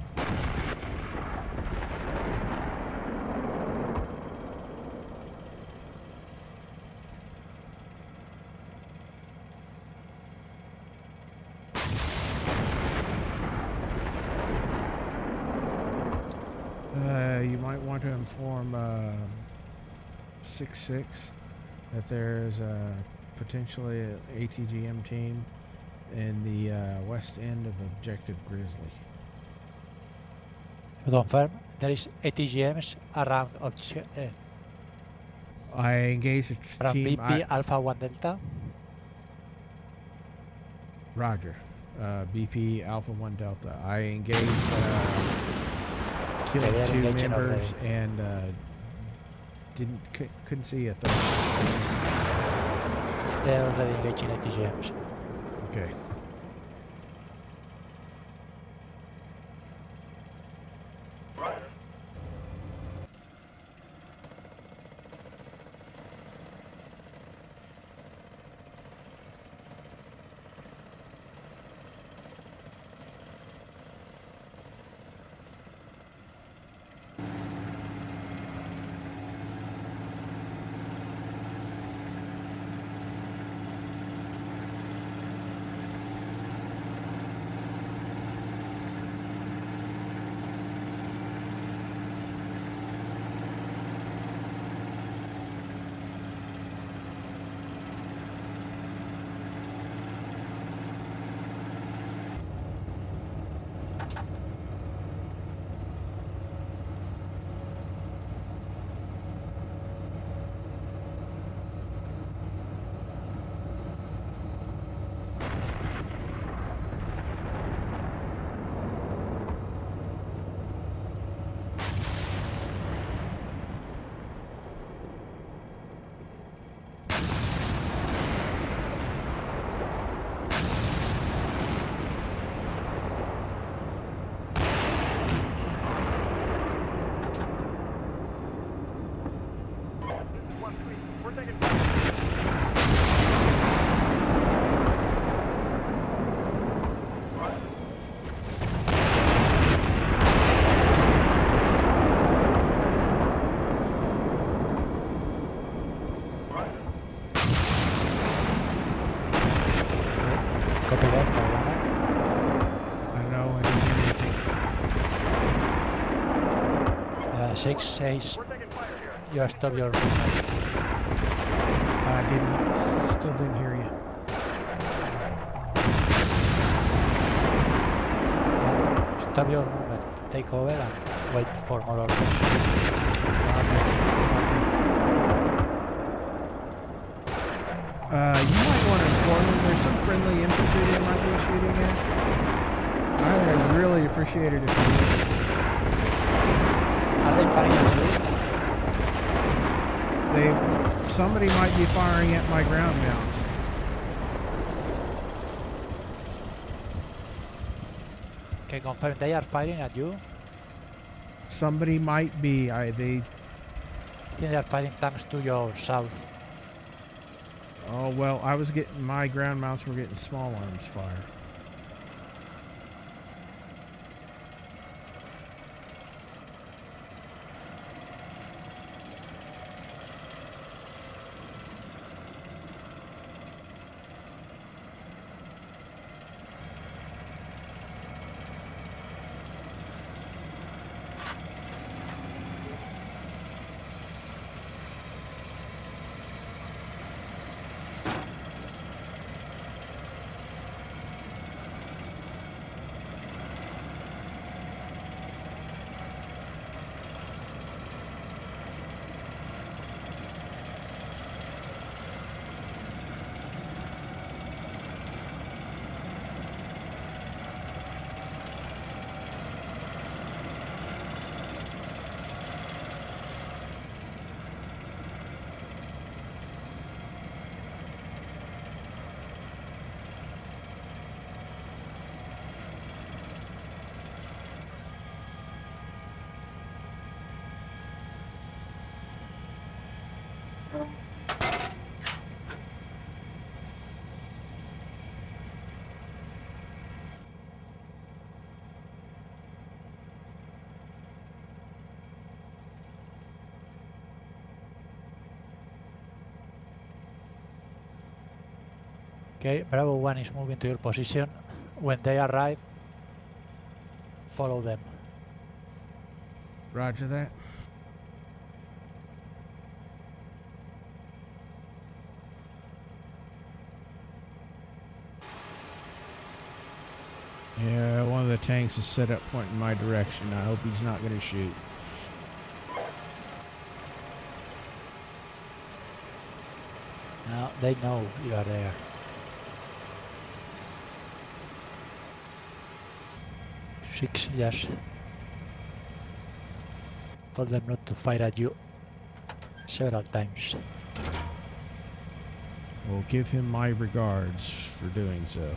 Speaker 2: You might want to inform 6-6 that there's potentially an ATGM team in the west end of Objective Grizzly.
Speaker 1: To confirm, there is ATGMs around
Speaker 2: I engaged a
Speaker 1: around
Speaker 2: team.
Speaker 1: BP Alpha 1 Delta.
Speaker 2: Roger. BP Alpha 1 Delta. I engaged, killed
Speaker 1: Okay, they're
Speaker 2: 2
Speaker 1: engaging
Speaker 2: members
Speaker 1: already.
Speaker 2: and couldn't see a third.
Speaker 1: They're already engaging ATGMs.
Speaker 2: Okay.
Speaker 3: Roger. We're taking fire.
Speaker 1: Copy that, Cape
Speaker 2: I don't know. I didn't hear anything.
Speaker 1: 6 says
Speaker 3: We're taking fire here.
Speaker 1: you stop your movement.
Speaker 2: Still didn't hear you.
Speaker 1: Stop your movement, take over and wait for more orders.
Speaker 2: You might want to inform them there's some friendly infantry they might be shooting at. I would really appreciate it if you would.
Speaker 1: Are they firing at you?
Speaker 2: Somebody might be firing at my ground mounts.
Speaker 1: Okay, confirm they are firing at you.
Speaker 2: Somebody might be.
Speaker 1: I think they are firing tanks to your south.
Speaker 2: Oh well, my ground mounts were getting small arms fire.
Speaker 1: Okay, Bravo 1 is moving to your position. When they arrive, follow them.
Speaker 2: Roger that. Yeah, one of the tanks is set up pointing my direction. I hope he's not going to shoot.
Speaker 1: Now they know you are there. Six, yes. Told them not to fire at you several times.
Speaker 2: Well, give him my regards for doing so.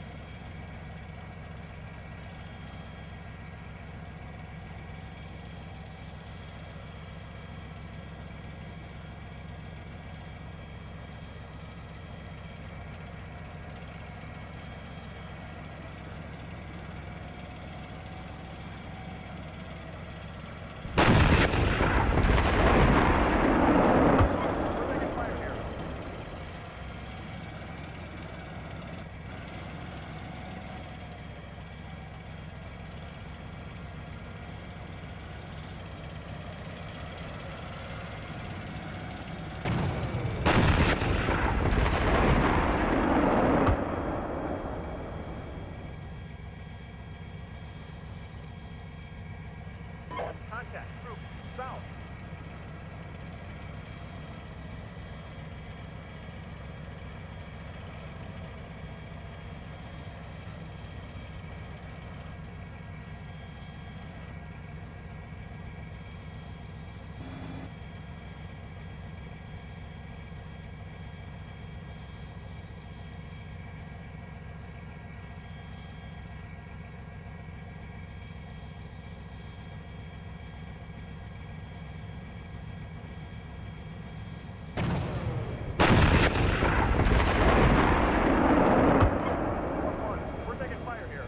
Speaker 3: We're taking fire here. Contact, troops, south. We're taking fire here.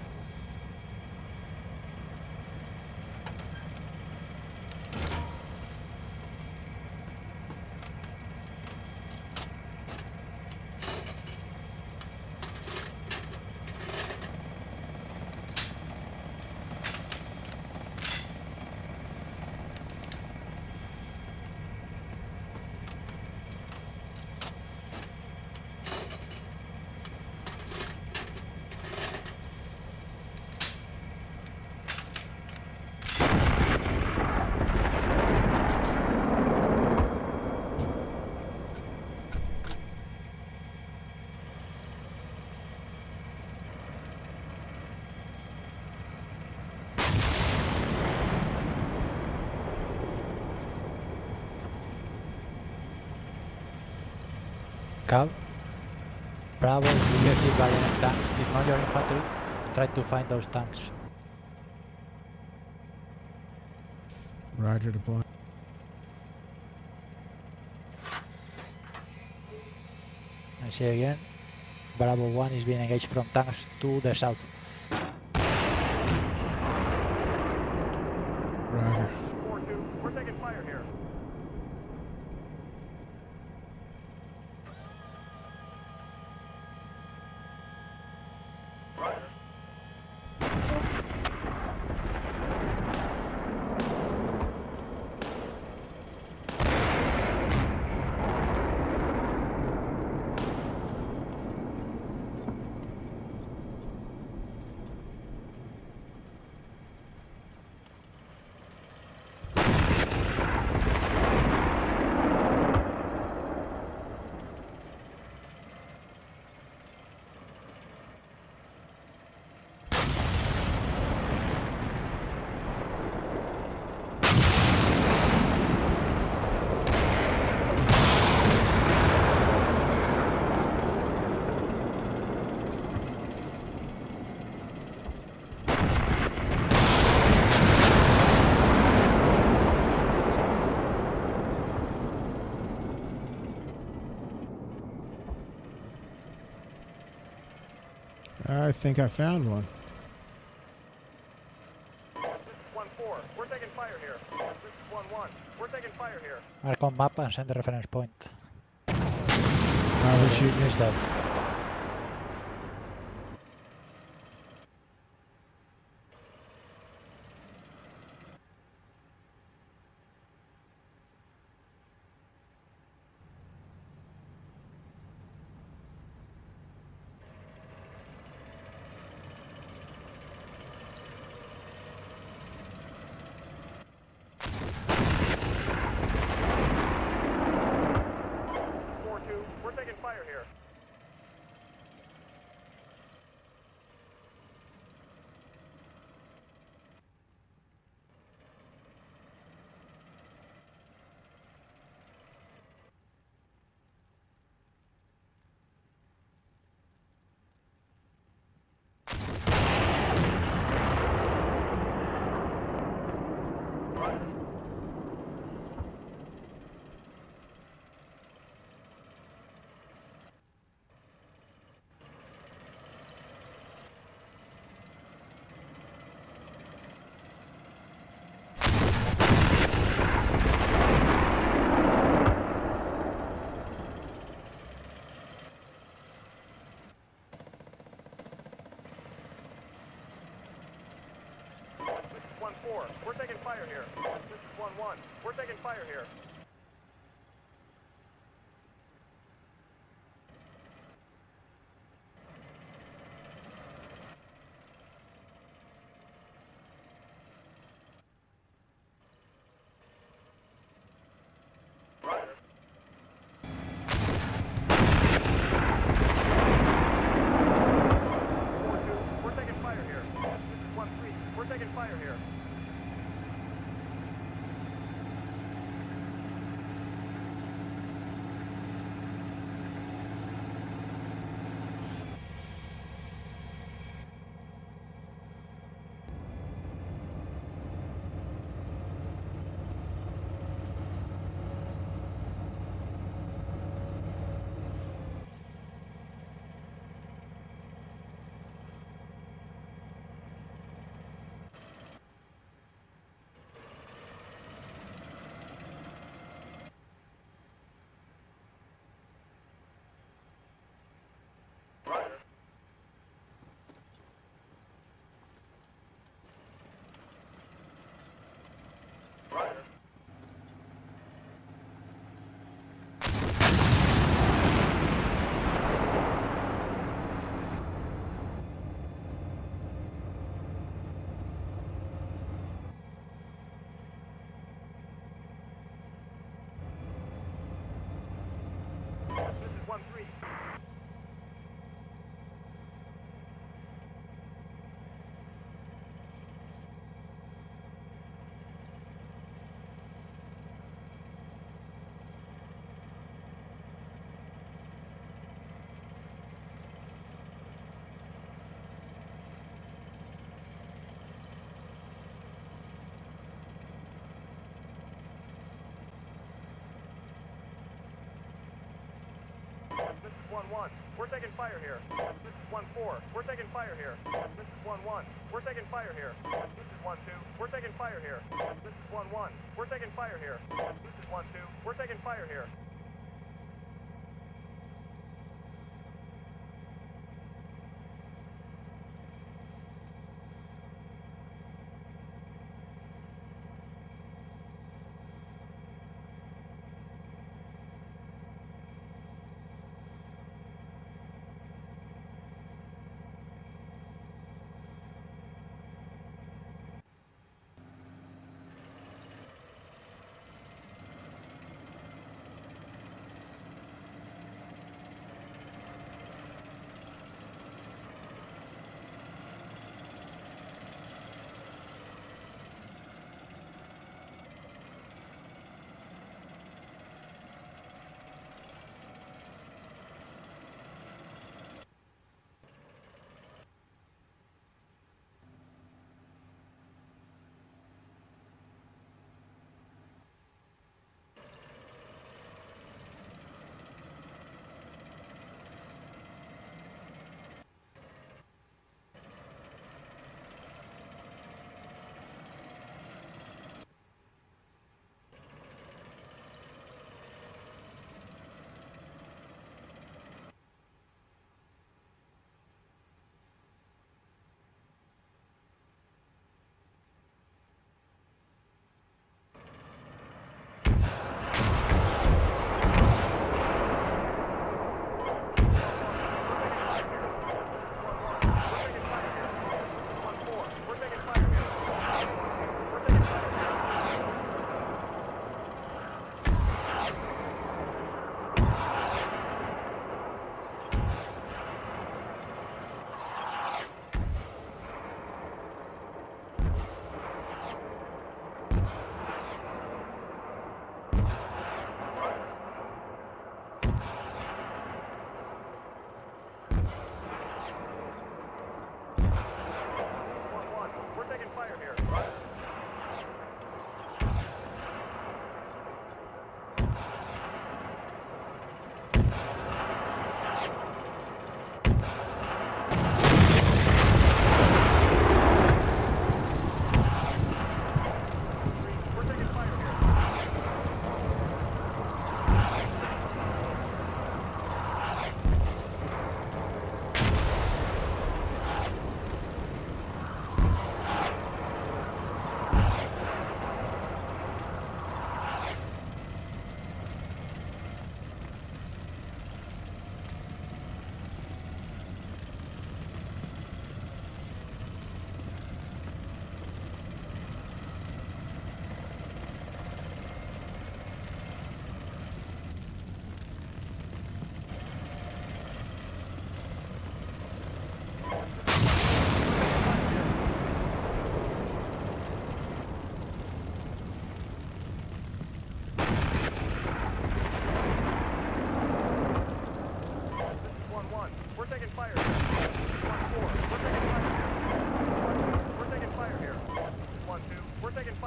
Speaker 1: Cav, Bravo, if you get hit by any tanks, if not your infantry, try to find those tanks.
Speaker 2: Roger, deploy.
Speaker 1: I say again, Bravo 1 is being engaged from tanks to the south.
Speaker 2: Roger.
Speaker 3: 4-2, we're taking fire here. Roger.
Speaker 2: I think I found one.
Speaker 3: This is 1-4, we're taking fire here. This is 1-1, we're taking fire here.
Speaker 1: Mark on map and send the reference point.
Speaker 2: Roger, shoot.
Speaker 1: Use that.
Speaker 3: 1-4. We're taking fire here. This is 1-1. We're taking fire here. Roger. 4-2. We're taking fire here. This is 1-3. We're taking fire here. Roger. Roger. This is 1-3. This is 1-1. We're taking fire here. This is 1-4. We're taking fire here. This is 1-1. We're taking fire here. This is 1-2. We're taking fire here. This is 1-1. We're taking fire here. This is 1-2. We're taking fire here.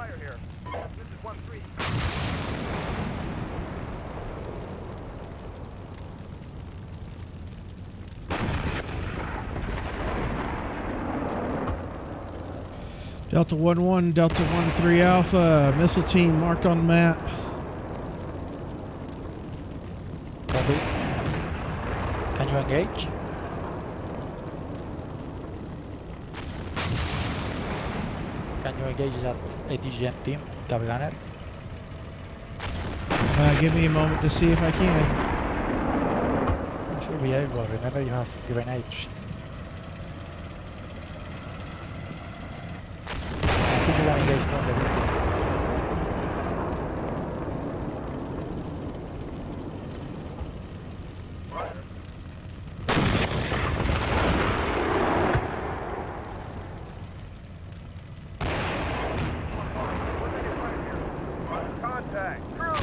Speaker 3: fire here. This is 1-3.
Speaker 2: Delta 1-1, Delta 1-3 Alpha, missile team marked on the map.
Speaker 1: Copy. Can you engage? Can you engage that ATGM team, Double Gunner?
Speaker 2: Give me a moment to see if I can.
Speaker 1: You should be able. Remember, you have grenades. I think you can engage from the building.
Speaker 3: Contact.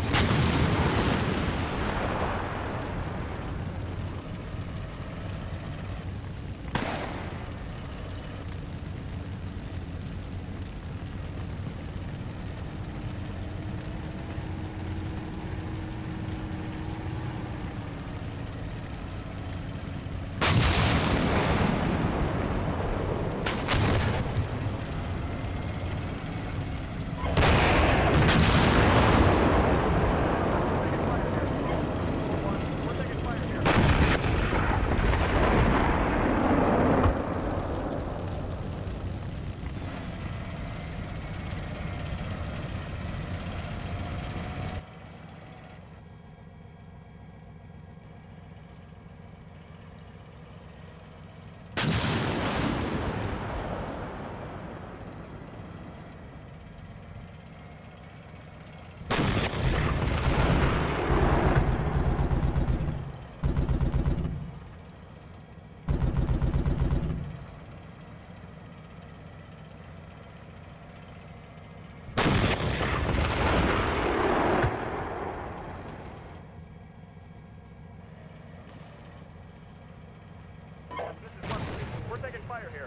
Speaker 3: We're taking fire here.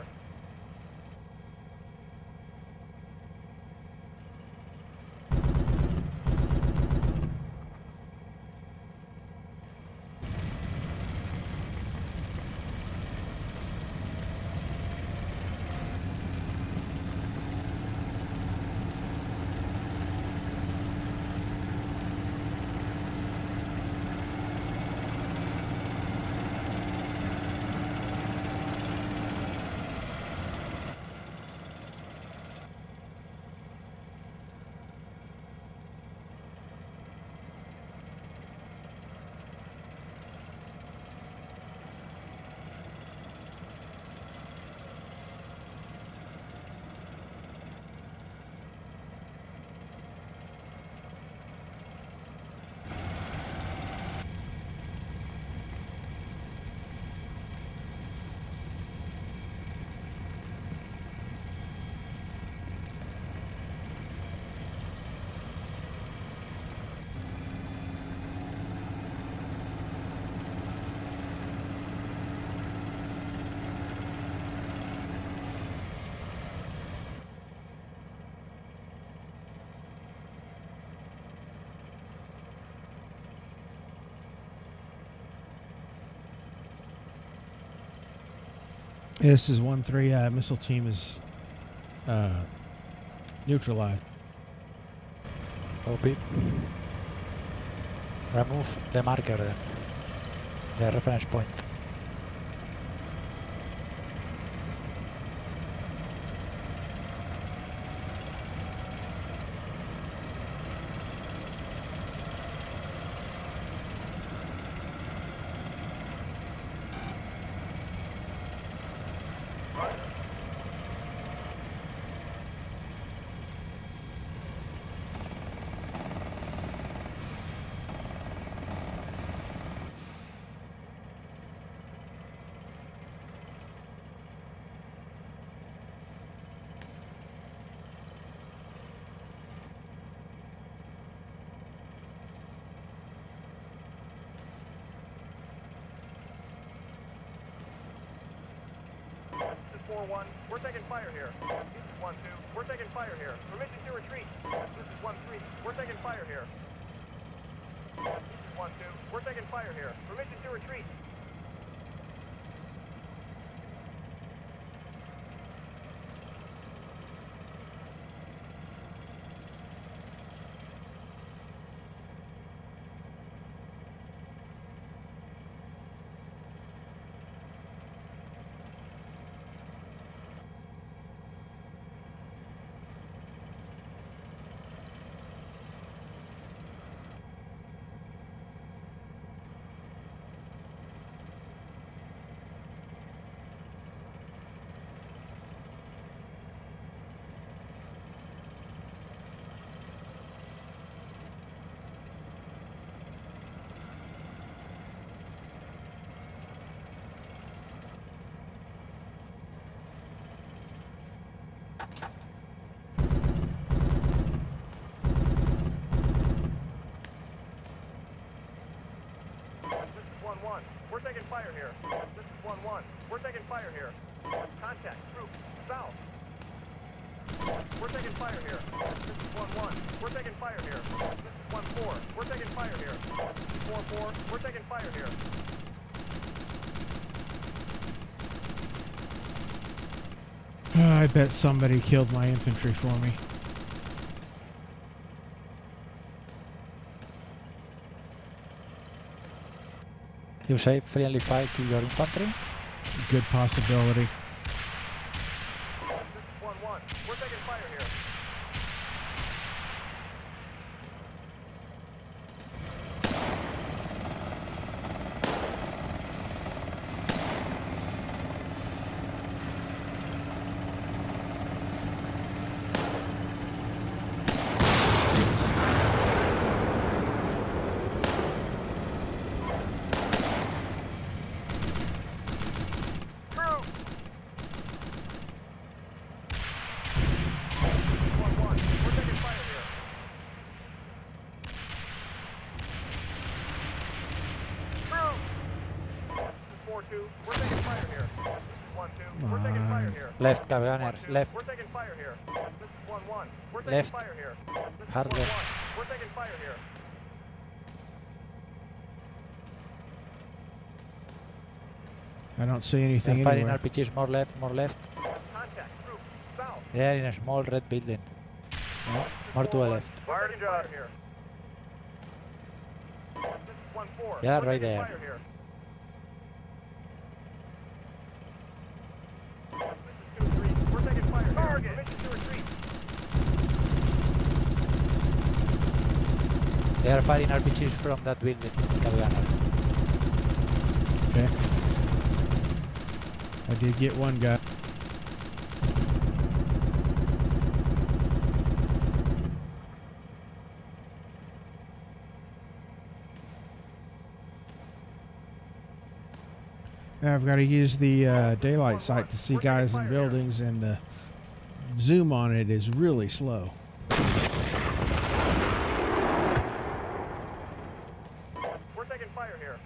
Speaker 2: This is 1-3, missile team is neutralized.
Speaker 1: Copy. Remove the marker then. The reference point.
Speaker 3: This is 4-1. We're taking fire here. is 1-2. We're taking fire here. Permission to retreat. This is 1-3. We're taking fire here. This is 1-2. We're taking fire here. Permission to retreat. We're taking fire here. This is 1-1. We're taking fire here. Contact. Group. South. We're taking fire here. This is 1-1. We're taking fire here. This is 1-4. We're taking fire here. This is 4-4. We're taking fire here.
Speaker 2: I bet somebody killed my infantry for me.
Speaker 1: You say friendly fire to your infantry?
Speaker 2: Good possibility.
Speaker 3: This is 1-1. We're taking fire here. We're taking fire here. This is 1-2. We're taking fire here.
Speaker 1: Left, gunner,
Speaker 3: 1-2.
Speaker 1: left.
Speaker 3: We're taking fire here. This is 1-1. We're taking
Speaker 1: Left.
Speaker 3: fire here. This is
Speaker 1: Hard
Speaker 3: 1-1.
Speaker 1: left.
Speaker 3: We're taking fire here.
Speaker 2: I don't see anything
Speaker 1: They're firing
Speaker 2: anywhere.
Speaker 1: RPGs more left, more left.
Speaker 3: Contact. Group. South.
Speaker 1: They are in a small red building. No, more to the
Speaker 3: 4-1.
Speaker 1: left.
Speaker 3: We're taking fire here. This is 1-4.
Speaker 1: Yeah,
Speaker 3: We're
Speaker 1: right
Speaker 3: taking
Speaker 1: there.
Speaker 3: fire here. This is 2-3. We're taking fire here. Target. Permission to retreat.
Speaker 1: They are firing RPGs from that building, gunner.
Speaker 2: Okay. I did get one guy. I've got to use the daylight sight to see guys in buildings, and the zoom on it is really slow.
Speaker 3: We're taking fire here.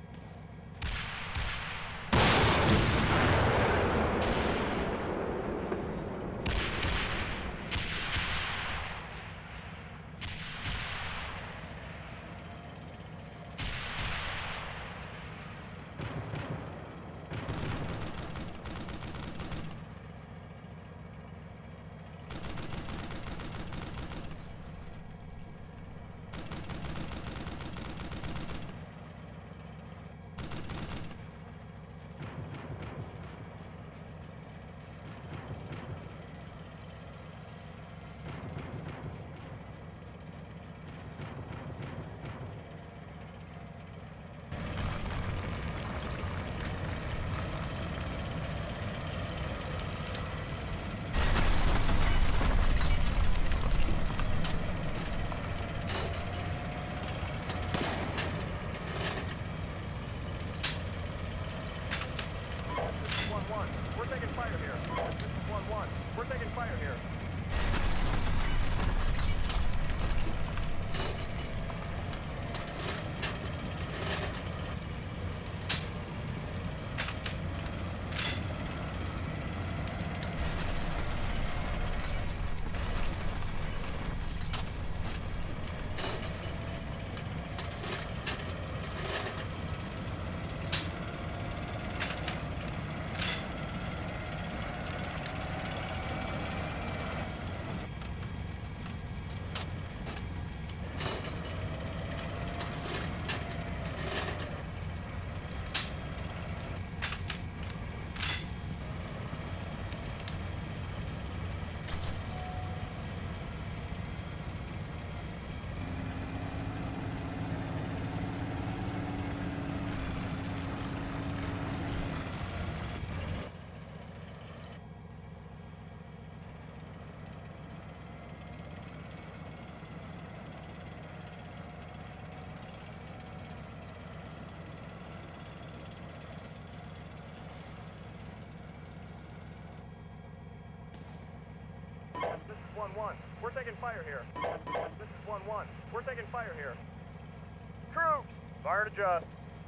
Speaker 3: 1-1. We're taking fire here. This is 1-1. We're taking fire here. Troops! Fire to adjust.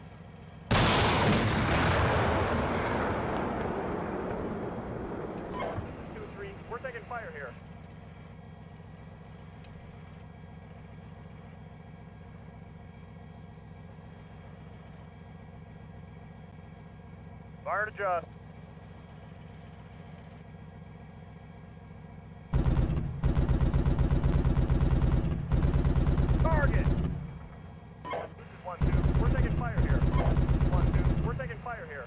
Speaker 3: 2-3. We're taking fire here. Fire to adjust. Target! This is 1-2. We're taking fire here. This is 1-2. We're taking fire here.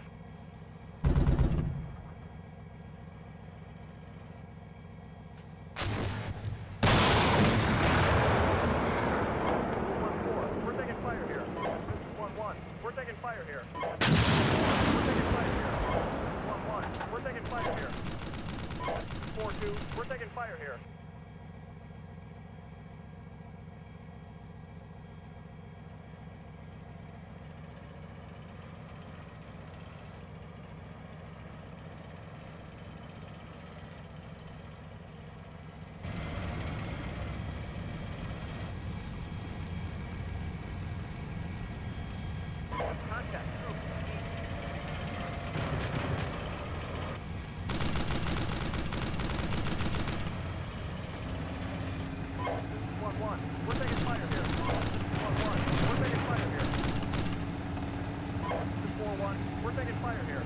Speaker 3: We're taking fire here. This is 1-1. We're taking fire here. We're taking fire here. This is 1-1. We're taking fire here. This is 4-2. We're taking fire here. Contact. This is 1-1. We're taking fire here. This is 1-1. We're taking fire here. This is 4-1. We're taking fire here.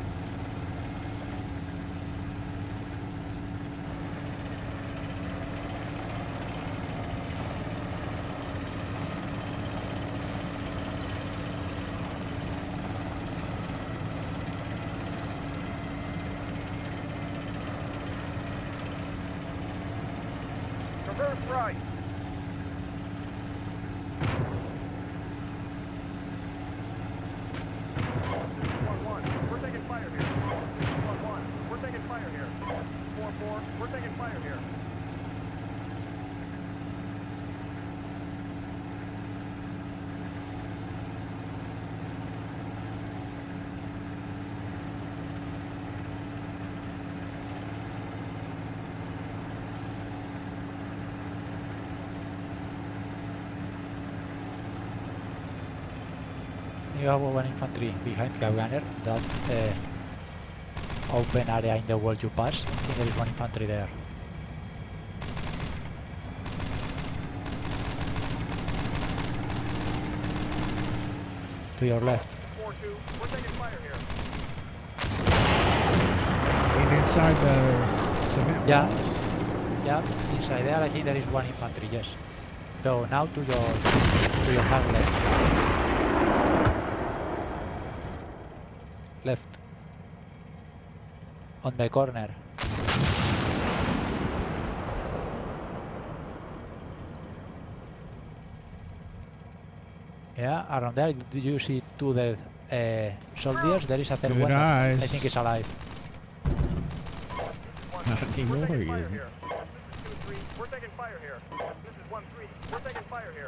Speaker 3: Reverse right. This is 1-1. We're taking fire here. This is 1-1. We're taking fire here. This is 4-4. We're taking fire here.
Speaker 1: You have one infantry behind Gunner, that open area in the wall you pass. I think there is one infantry there. To your left.
Speaker 3: 4-2. We're taking fire here.
Speaker 2: And inside the cement
Speaker 1: Yeah.
Speaker 2: walls.
Speaker 1: Yeah, inside there I think there is one infantry, yes. So now to your hand left. Left. On the corner. Yeah, around there do you see two dead soldiers? There is a third
Speaker 2: Good
Speaker 1: one that I
Speaker 2: eyes.
Speaker 1: think is alive.
Speaker 2: Not anymore,
Speaker 3: We're taking
Speaker 2: you.
Speaker 3: fire here. This is 2-3. We're taking fire here. This is 1-3. We're taking fire here.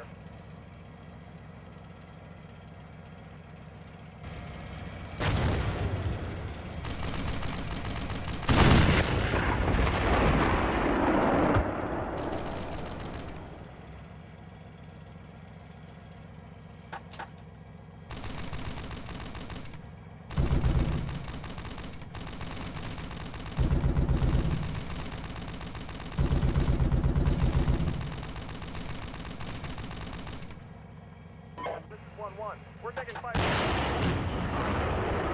Speaker 3: This is 1-1. We're taking fire here.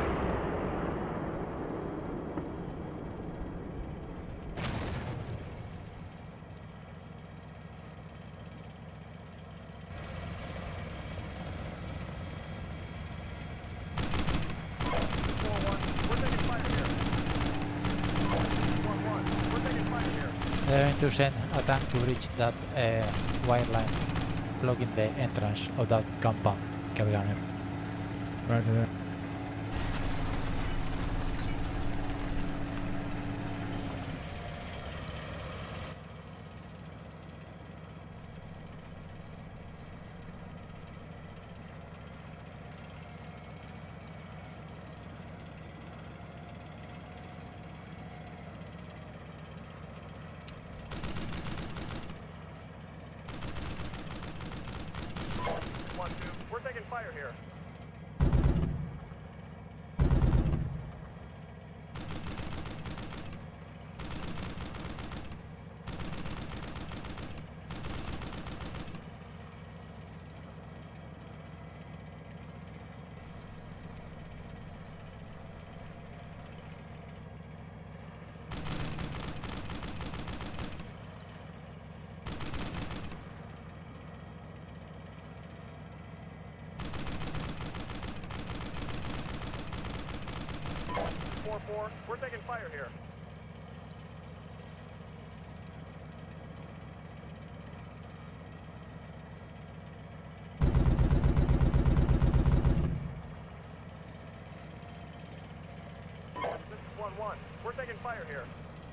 Speaker 3: This is 4-1. We're taking fire here. This is 1-1. We're taking fire here.
Speaker 1: They're going to send a tank to reach that wire line, blocking the entrance of that compound, Gunner.
Speaker 2: Roger that.
Speaker 3: fire here. Four. We're taking fire here. This is 1-1. We're taking fire here.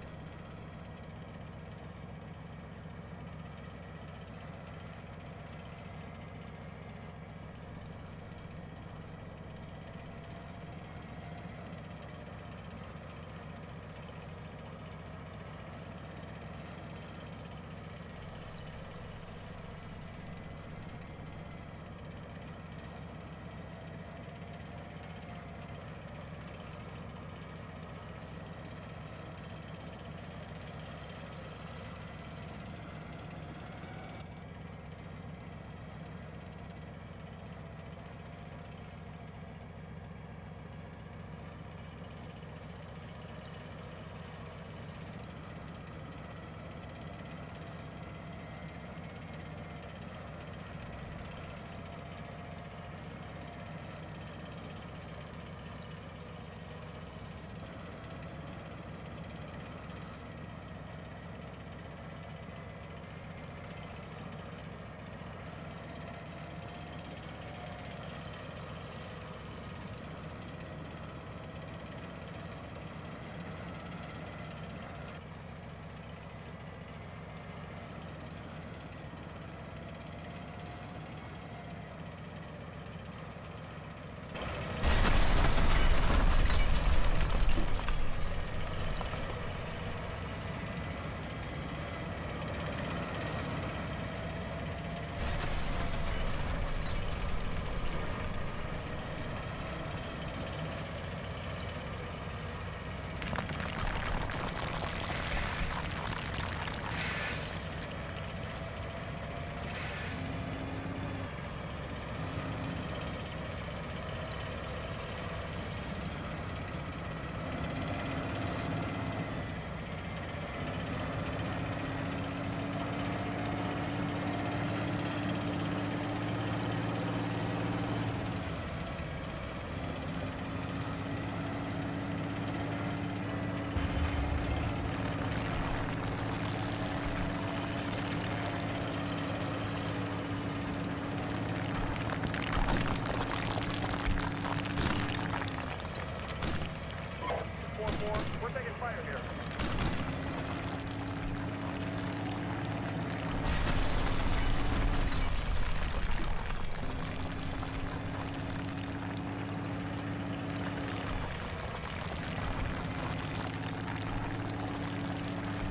Speaker 3: We're taking fire here.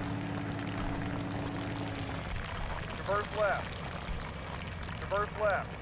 Speaker 3: Reverse left. Reverse left.